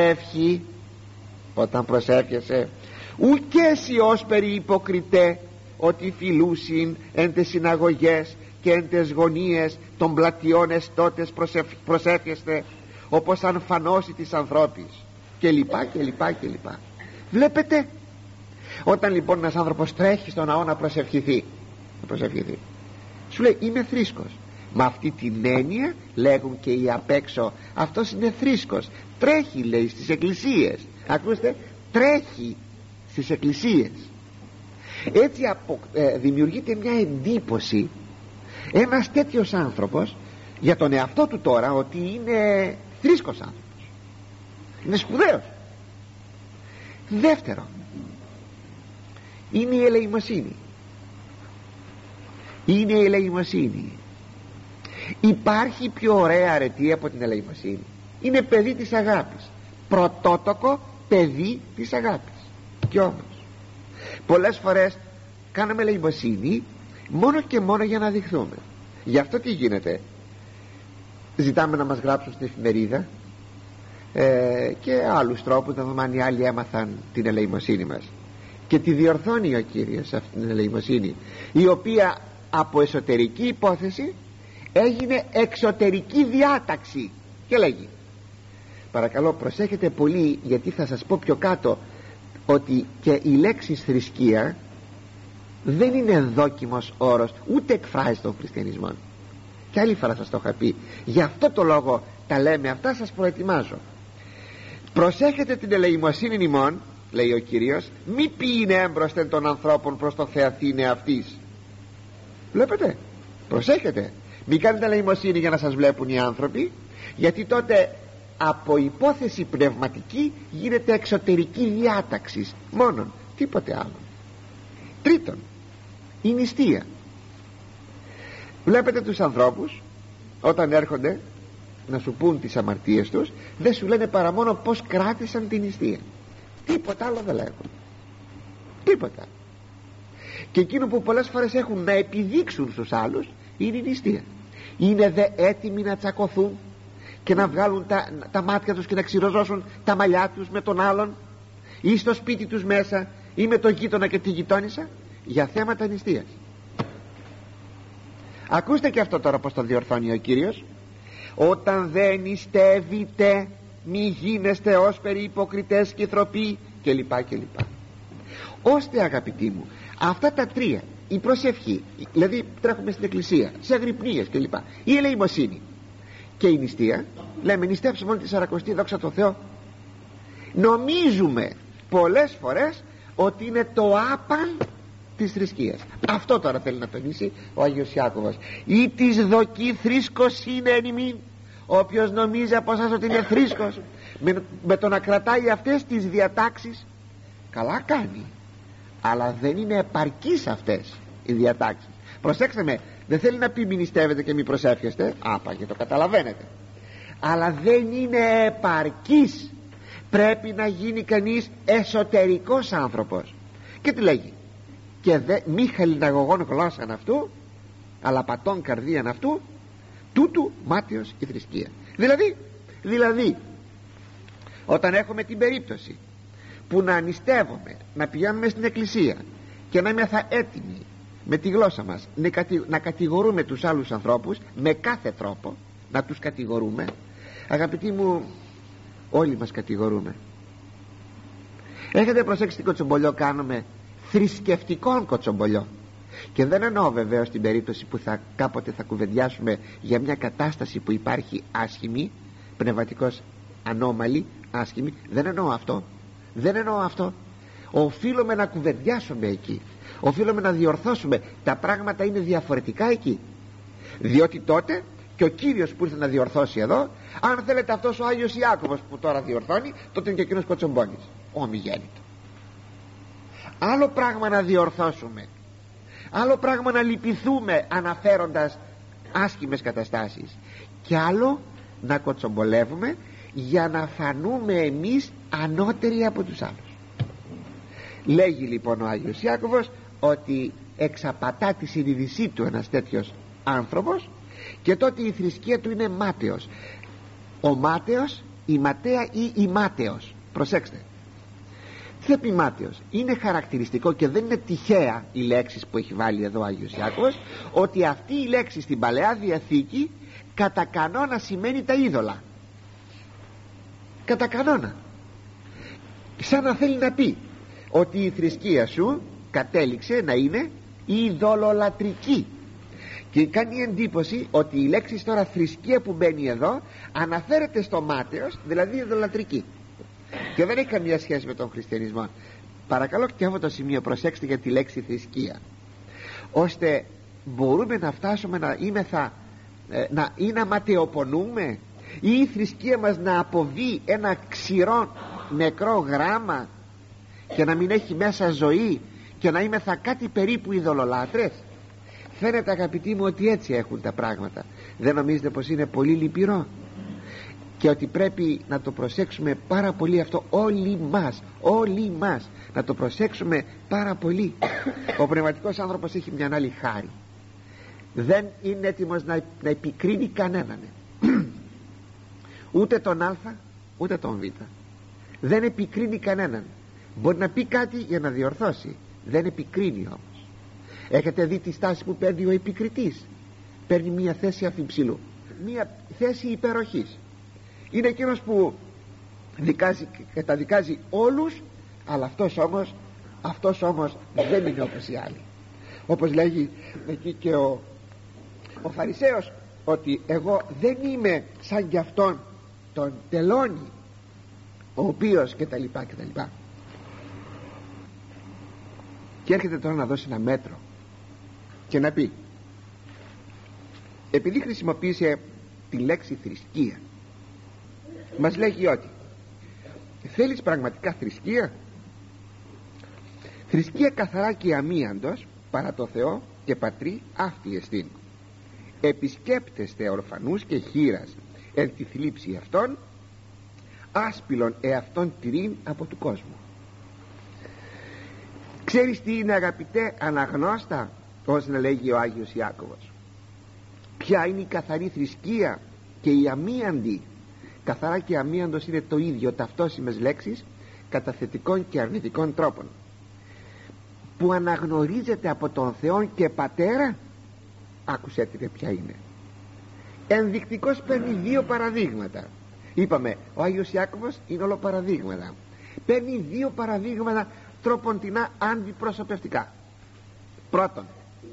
προσεύχεσαι ουκ εσύ ως περί υποκριτέ ότι φιλούσιν εν τες συναγωγές και εν τες γωνίες των πλατιών εστώτες προσεύχεστε όπως αν φανώσει της ανθρώπης και λοιπά. Βλέπετε, όταν λοιπόν ένας άνθρωπος τρέχει στον ναό να προσευχηθεί, σου λέει είμαι θρήσκος. Με αυτή την έννοια λέγουν και οι απ' έξω, αυτός είναι θρήσκος. Τρέχει, λέει, στις εκκλησίες. Ακούστε, τρέχει στις εκκλησίες. Έτσι δημιουργείται μια εντύπωση ένας τέτοιος άνθρωπος για τον εαυτό του τώρα ότι είναι θρήσκος άνθρωπος, είναι σπουδαίος. Δεύτερο είναι η ελεημοσύνη. Υπάρχει πιο ωραία αρετή από την ελεημοσύνη? Είναι παιδί της αγάπης, πρωτότοκο παιδί της αγάπης. Κι όμως πολλές φορές κάνουμε ελεημοσύνη μόνο και μόνο για να δειχθούμε. Γι' αυτό τι γίνεται? Ζητάμε να μας γράψουν στην εφημερίδα και άλλους τρόπους να δούμε αν οι άλλοι έμαθαν την ελεημοσύνη μας, και τη διορθώνει ο Κύριος αυτή την ελεημοσύνη, η οποία από εσωτερική υπόθεση έγινε εξωτερική διάταξη και λέγει, παρακαλώ προσέχετε πολύ, γιατί θα σας πω πιο κάτω ότι και η λέξη θρησκεία δεν είναι δόκιμος όρος, ούτε εκφράζει τον χριστιανισμό. Και άλλη φορά σας το είχα πει, γι' αυτό το λόγο τα λέμε αυτά, σας προετοιμάζω. Προσέχετε την ελεημοσύνη ημών, λέει ο Κύριος, μη ποιήνε έμπροσθεν των ανθρώπων προς το θεαθήνε αυτής. Βλέπετε, προσέχετε, μη κάνετε ελεημοσύνη για να σας βλέπουν οι άνθρωποι, γιατί τότε από υπόθεση πνευματική γίνεται εξωτερική διάταξη μόνον, τίποτε άλλο. Τρίτον, η νηστεία. Βλέπετε τους ανθρώπους όταν έρχονται να σου πούν τις αμαρτίες τους, δεν σου λένε παρά μόνο πως κράτησαν την νηστεία. Τίποτα άλλο δεν λέγουν, τίποτα. Και εκείνο που πολλές φορές έχουν να επιδείξουν στους άλλους είναι η νηστεία. Είναι δε έτοιμοι να τσακωθούν και να βγάλουν τα μάτια τους και να ξυροζώσουν τα μαλλιά τους με τον άλλον, ή στο σπίτι τους μέσα, ή με τον γείτονα και τη γειτόνισσα, για θέματα νηστείας. Ακούστε και αυτό τώρα πως το διορθώνει ο Κύριος: όταν δεν νηστεύετε μη γίνεστε όσπεροι υποκριτές και θροποί, κλπ. Ώστε, αγαπητοί μου, αυτά τα τρία, η προσευχή, δηλαδή τρέχουμε στην εκκλησία, σε αγρυπνίες κλπ, η ελεημοσύνη και η νηστεία, λέμε νηστεύσουμε όλη τη Σαρακοστή, δόξα τω Θεώ, νομίζουμε πολλές φορές ότι είναι το άπαν της θρησκείας. Αυτό τώρα θέλει να τονίσει ο Άγιος Ιάκωβος: ή της δοκή θρήσκος είναι εν ημίν. Όποιος νομίζει από εσάς ότι είναι θρήσκος με το να κρατάει αυτές τις διατάξεις, καλά κάνει, αλλά δεν είναι επαρκείς αυτές οι διατάξεις. Προσέξτε με, δεν θέλει να πει μη νηστεύετε και μη προσεύχεστε, άπαγε, το καταλαβαίνετε, αλλά δεν είναι επαρκείς. Πρέπει να γίνει κανείς εσωτερικός άνθρωπος. Και τι λέγει: και μη χαλιναγωγών γλώσσαν αυτού, αλλά πατών καρδίαν αυτού, τούτου μάταιος η θρησκεία. Δηλαδή όταν έχουμε την περίπτωση που να νηστεύουμε, να πηγαίνουμε στην εκκλησία και να είμαστε έτοιμοι με τη γλώσσα μας να κατηγορούμε τους άλλους ανθρώπους με κάθε τρόπο, να τους κατηγορούμε, αγαπητοί μου, όλοι μας κατηγορούμε. Έχετε προσέξει τι κοτσομπολιό κάνουμε? Θρησκευτικό κοτσομπολιό. Και δεν εννοώ βεβαίως την περίπτωση που κάποτε θα κουβεντιάσουμε για μια κατάσταση που υπάρχει άσχημη, πνευματικός ανώμαλη, άσχημη. Δεν εννοώ αυτό. Οφείλουμε να κουβεντιάσουμε εκεί, οφείλουμε να διορθώσουμε. Τα πράγματα είναι διαφορετικά εκεί, διότι τότε και ο Κύριος που ήρθε να διορθώσει εδώ, αν θέλετε αυτός ο Άγιος Ιάκωβος που τώρα διορθώνει, τότε είναι και εκείνος κοτσομπόνης, ομιγέννητο. Άλλο πράγμα να διορθώσουμε, άλλο πράγμα να λυπηθούμε αναφέροντας άσχημες καταστάσεις, και άλλο να κοτσομπολεύουμε για να φανούμε εμείς ανώτεροι από τους άλλους. Λέγει λοιπόν ο Άγιος Ιάκωβος ότι εξαπατά τη συνείδησή του ένας τέτοιος άνθρωπος, και τότε η θρησκεία του είναι μάταιος. Ο μάταιος, η ματαία ή η μάταιος, προσέξτε, τι θα πει μάταιος? Είναι χαρακτηριστικό και δεν είναι τυχαία οι λέξεις που έχει βάλει εδώ ο Άγιος Ιάκωβος, ότι αυτή η λέξη στην Παλαιά Διαθήκη κατά κανόνα σημαίνει τα είδωλα. Κατά κανόνα, σαν να θέλει να πει ότι η θρησκεία σου κατέληξε να είναι ειδωλολατρική. Και κάνει εντύπωση ότι η λέξη τώρα θρησκεία που μπαίνει εδώ αναφέρεται στο μάταιος, δηλαδή ειδωλατρική, και δεν έχει καμία σχέση με τον χριστιανισμό. Παρακαλώ και αυτό το σημείο προσέξτε για τη λέξη θρησκεία, ώστε μπορούμε να φτάσουμε να ματαιοπονούμε, ή η θρησκεία μας να αποβεί ένα ξηρό νεκρό γράμμα και να μην έχει μέσα ζωή και να είμεθα κάτι περίπου ειδωλολάτρες. Φαίνεται, αγαπητοί μου, ότι έτσι έχουν τα πράγματα. Δεν νομίζετε πως είναι πολύ λυπηρό και ότι πρέπει να το προσέξουμε πάρα πολύ αυτό, όλοι μας να το προσέξουμε πάρα πολύ. Ο πνευματικός άνθρωπος έχει μια άλλη χάρη: δεν είναι έτοιμος να επικρίνει κανέναν, ούτε τον Α ούτε τον Β. Δεν επικρίνει κανέναν. Μπορεί να πει κάτι για να διορθώσει, δεν επικρίνει όμως. Έχετε δει τη στάση που παίρνει ο επικριτής? Παίρνει μια θέση αφιψηλού, μια θέση υπεροχής. Είναι εκείνος που δικάζει, καταδικάζει όλους, αλλά αυτός όμως δεν είναι όπως οι άλλοι. Όπως λέγει εκεί και ο Φαρισαίος, ότι εγώ δεν είμαι σαν κι αυτόν τον τελώνει, ο οποίος κτλ. Και έρχεται τώρα να δώσει ένα μέτρο και να πει, επειδή χρησιμοποίησε τη λέξη θρησκεία, μας λέγει ότι θέλεις πραγματικά θρησκεία? Θρησκεία καθαρά και αμίαντος παρά το Θεό και Πατρί αυτή εστίν. Επισκέπτεστε ορφανούς και χήρας εν τη θλίψη αυτών, άσπηλον εαυτόν τηρήν από του κόσμου. Ξέρεις τι είναι, αγαπητέ αναγνώστα, ως να λέγει ο Άγιος Ιάκωβος? ποια είναι η καθαρή θρησκεία και η αμίαντη. Καθαρά και αμίαντος είναι το ίδιο, ταυτόσιμες λέξεις κατά θετικών και αρνητικών τρόπων, που αναγνωρίζεται από τον Θεό και Πατέρα. Άκουσέ τι ποια είναι. Ενδεικτικός παίρνει δύο παραδείγματα. Είπαμε ο Άγιος Ιάκωβος είναι όλο παραδείγματα. Παίρνει δύο παραδείγματα τρόποντινά αντιπροσωπευτικά. Πρώτον,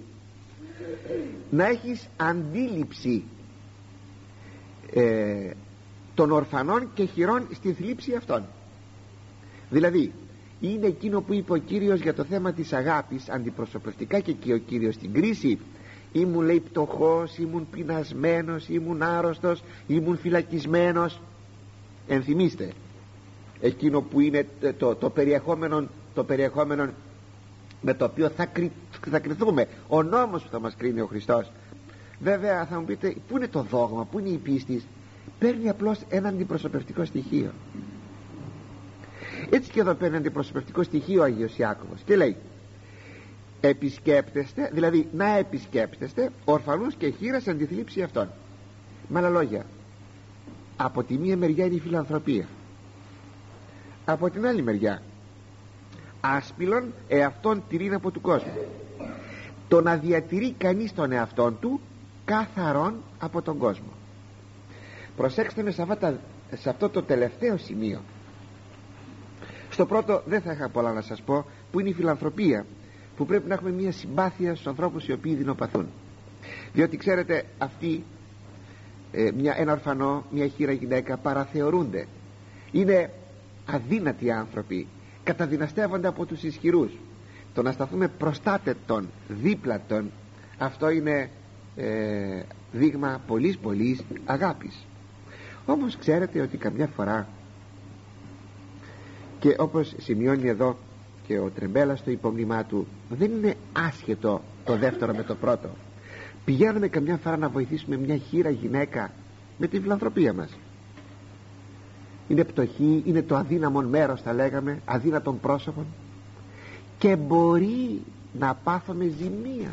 να έχεις αντίληψη των ορφανών και χειρών στη θλίψη αυτών. Δηλαδή είναι εκείνο που είπε ο Κύριος για το θέμα της αγάπης αντιπροσωπευτικά, και ο Κύριος στην κρίση. Ήμουν, λέει, πτωχός, ήμουν πεινασμένος, ήμουν άρρωστος, ήμουν φυλακισμένος. Ενθυμίστε εκείνο που είναι το περιεχόμενο με το οποίο θα κριθούμε, ο νόμος που θα μας κρίνει ο Χριστός. Βέβαια θα μου πείτε, πού είναι το δόγμα, πού είναι η πίστη? Παίρνει απλώς ένα αντιπροσωπευτικό στοιχείο. Έτσι και εδώ παίρνει αντιπροσωπευτικό στοιχείο ο Άγιος Ιάκωβος και λέει: επισκέπτεστε, δηλαδή να επισκέπτεστε ορφανούς και χήρας εν τη θλίψη αυτών. Με άλλα λόγια, από τη μία μεριά είναι η φιλανθρωπία, από την άλλη μεριά άσπηλον εαυτόν τηρήν από του κόσμου. Το να διατηρεί κανείς τον εαυτόν του καθαρόν από τον κόσμο. Προσέξτε με σε αυτό το τελευταίο σημείο. Στο πρώτο δεν θα είχα πολλά να σας πω, που είναι η φιλανθρωπία, που πρέπει να έχουμε μια συμπάθεια στους ανθρώπους οι οποίοι δεινοπαθούν. Διότι ξέρετε, αυτοί ένα ορφανό, μια χήρα γυναίκα παραθεωρούνται, είναι αδύνατοι άνθρωποι, καταδυναστεύονται από τους ισχυρούς. Το να σταθούμε προστάτευτον, δίπλατον, αυτό είναι δείγμα πολλής αγάπης. Όμως ξέρετε ότι καμιά φορά, και όπως σημειώνει εδώ και ο Τρεμπέλας στο υπομνημά του, δεν είναι άσχετο το δεύτερο με το πρώτο. Πηγαίνουμε καμιά φορά να βοηθήσουμε μια χήρα γυναίκα με την φιλανθρωπία μας. Είναι πτωχή, είναι το αδύναμον μέρος, θα λέγαμε, αδύνατον πρόσωπον, και μπορεί να πάθουμε ζημία.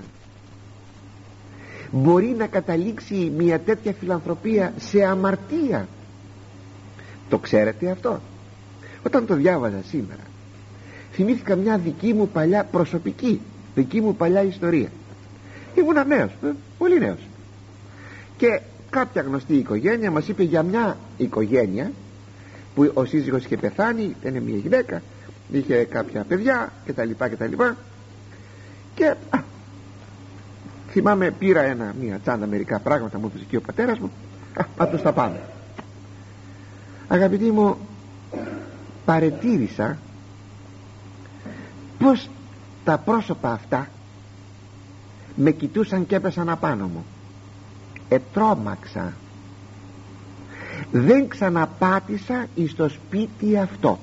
Μπορεί να καταλήξει μια τέτοια φιλανθρωπία σε αμαρτία. Το ξέρετε αυτό? Όταν το διάβαζα σήμερα, θυμήθηκα μια δική μου παλιά προσωπική, δική μου παλιά ιστορία. Ήμουνα νέος, πολύ νέος, και κάποια γνωστή οικογένεια μας είπε για μια οικογένεια που ο σύζυγος είχε πεθάνει, ήταν μια γυναίκα, είχε κάποια παιδιά κτλ. Και θυμάμαι, πήρα μια τσάντα μερικά πράγματα, μου έδωσε και ο πατέρας μου, να τους τα πάμε. Αγαπητοί μου, παρετήρησα πως τα πρόσωπα αυτά με κοιτούσαν και έπεσαν απάνω μου. Ετρώμαξα. Δεν ξαναπάτησα εις το σπίτι αυτό.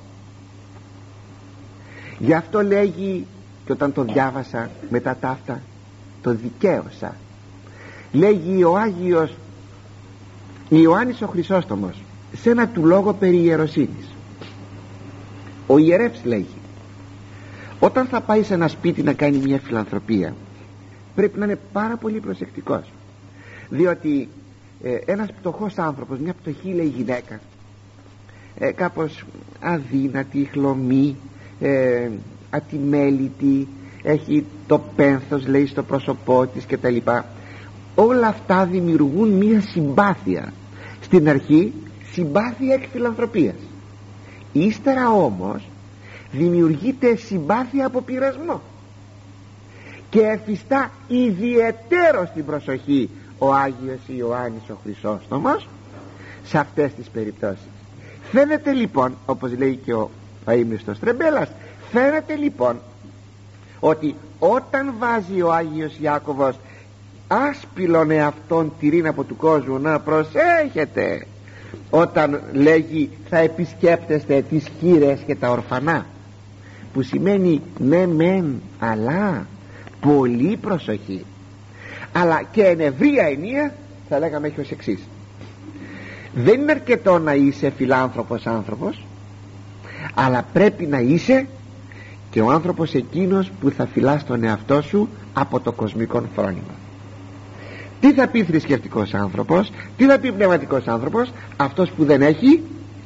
Γι' αυτό λέγει, και όταν το διάβασα μετά τα αυτά, το δικαίωσα. Λέγει ο Άγιος Ιωάννης ο Χρυσόστομος σε ένα του λόγο περί ιεροσύνης. Ο ιερεύς λέγει, όταν θα πάει σε ένα σπίτι να κάνει μια φιλανθρωπία, πρέπει να είναι πάρα πολύ προσεκτικός, διότι ένας πτωχός άνθρωπος, μια πτωχή, λέει, γυναίκα, κάπως αδύνατη, χλωμή, ατιμέλητη, έχει το πένθος, λέει, στο πρόσωπό της κτλ. Όλα αυτά δημιουργούν μια συμπάθεια. Στην αρχή συμπάθεια εκ φιλανθρωπίας, ύστερα όμως δημιουργείται συμπάθεια από πειρασμό, και εφιστά ιδιαιτέρως την προσοχή ο Άγιος Ιωάννης ο Χρυσόστομος σε αυτές τις περιπτώσεις. Φαίνεται λοιπόν, όπως λέει και ο αείμνηστος Τρεμπέλας, φαίνεται λοιπόν ότι όταν βάζει ο Άγιος Ιάκωβος άσπηλον εαυτόν τηρήν από του κόσμου, να προσέχετε όταν λέγει θα επισκέπτεστε τις χήρες και τα ορφανά, που σημαίνει ναι μεν, αλλά πολύ προσοχή. Αλλά και εν ευρία ενία θα λέγαμε έχει ως εξής: δεν είναι αρκετό να είσαι φιλάνθρωπος άνθρωπος, αλλά πρέπει να είσαι και ο άνθρωπος εκείνος που θα φυλάς τον εαυτό σου από το κοσμικό φρόνημα. Τι θα πει θρησκευτικός άνθρωπος, τι θα πει πνευματικός άνθρωπος? Αυτός που δεν έχει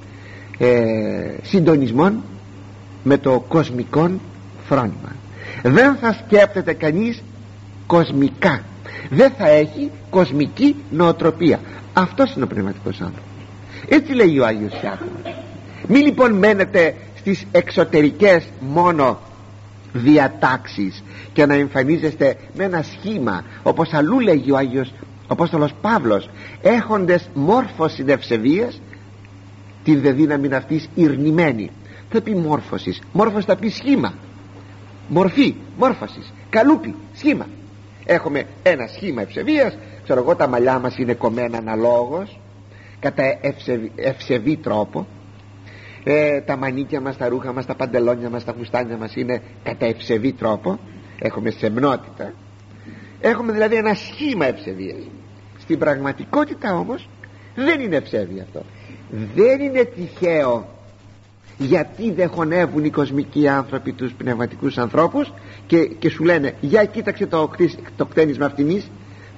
συντονισμό με το κοσμικό φρόνημα. Δεν θα σκέπτεται κανείς κοσμικά, δεν θα έχει κοσμική νοοτροπία. Αυτός είναι ο πνευματικός άνθρωπος. Έτσι λέει ο Άγιος Ιάκωβος. Μη λοιπόν μένετε στις εξωτερικές μόνο διατάξεις και να εμφανίζεστε με ένα σχήμα, όπως αλλού λέγει ο Άγιος ο Απόστολος Παύλος, έχοντες μόρφωση ευσεβίας, την δε δύναμη αυτής ηρνημένη. Θα πει μόρφωσης, μόρφωση θα πει σχήμα, μορφή, μόρφωσης, καλούπι, σχήμα. Έχουμε ένα σχήμα ευσεβίας, ξέρω εγώ, τα μαλλιά μας είναι κομμένα αναλόγως κατά ευσεβή τρόπο, τα μανίκια μας, τα ρούχα μας, τα παντελόνια μας, τα φουστάνια μας είναι κατά ευσεβή τρόπο, έχουμε σεμνότητα, έχουμε δηλαδή ένα σχήμα ευσεβίας. Στην πραγματικότητα όμως δεν είναι ευσέβεια αυτό. Δεν είναι τυχαίο γιατί δεν χωνεύουν οι κοσμικοί άνθρωποι τους πνευματικούς ανθρώπους και σου λένε για κοίταξε το κτένισμα αυτινής,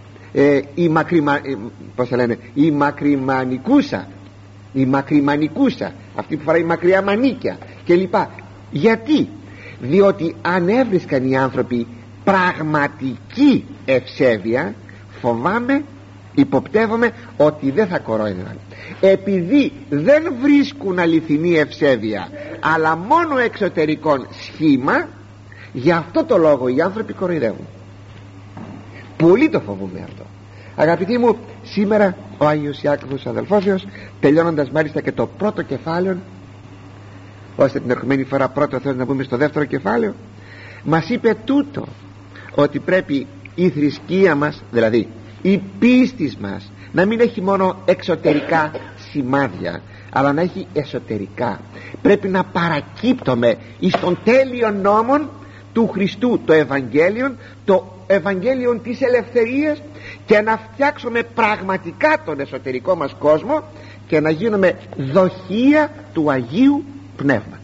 η μακριμανικούσα, η μακριμανικούσα, αυτή που φοράει μακριά μανίκια κλπ. Γιατί? Διότι αν έβρισκαν οι άνθρωποι πραγματική ευσέβεια, φοβάμαι, υποπτεύομαι ότι δεν θα κορόιδευαν. Επειδή δεν βρίσκουν αληθινή ευσέβεια αλλά μόνο εξωτερικών σχήμα, γι' αυτό το λόγο οι άνθρωποι κοροϊδεύουν. Πολύ το φοβούμαι αυτό. Αγαπητοί μου, σήμερα ο Άγιος Ιάκωβος αδελφόσιος, τελειώνοντας μάλιστα και το πρώτο κεφάλαιο, ώστε την ερχομένη φορά πρώτο Θεός να μπούμε στο δεύτερο κεφάλαιο, μας είπε τούτο, ότι πρέπει η θρησκεία μας, δηλαδή η πίστη μας, να μην έχει μόνο εξωτερικά σημάδια, αλλά να έχει εσωτερικά. Πρέπει να παρακύπτουμε εις τον τέλειον νόμον του Χριστού, το Ευαγγέλιο της ελευθερίας, και να φτιάξουμε πραγματικά τον εσωτερικό μας κόσμο και να γίνουμε δοχεία του Αγίου Πνεύματος.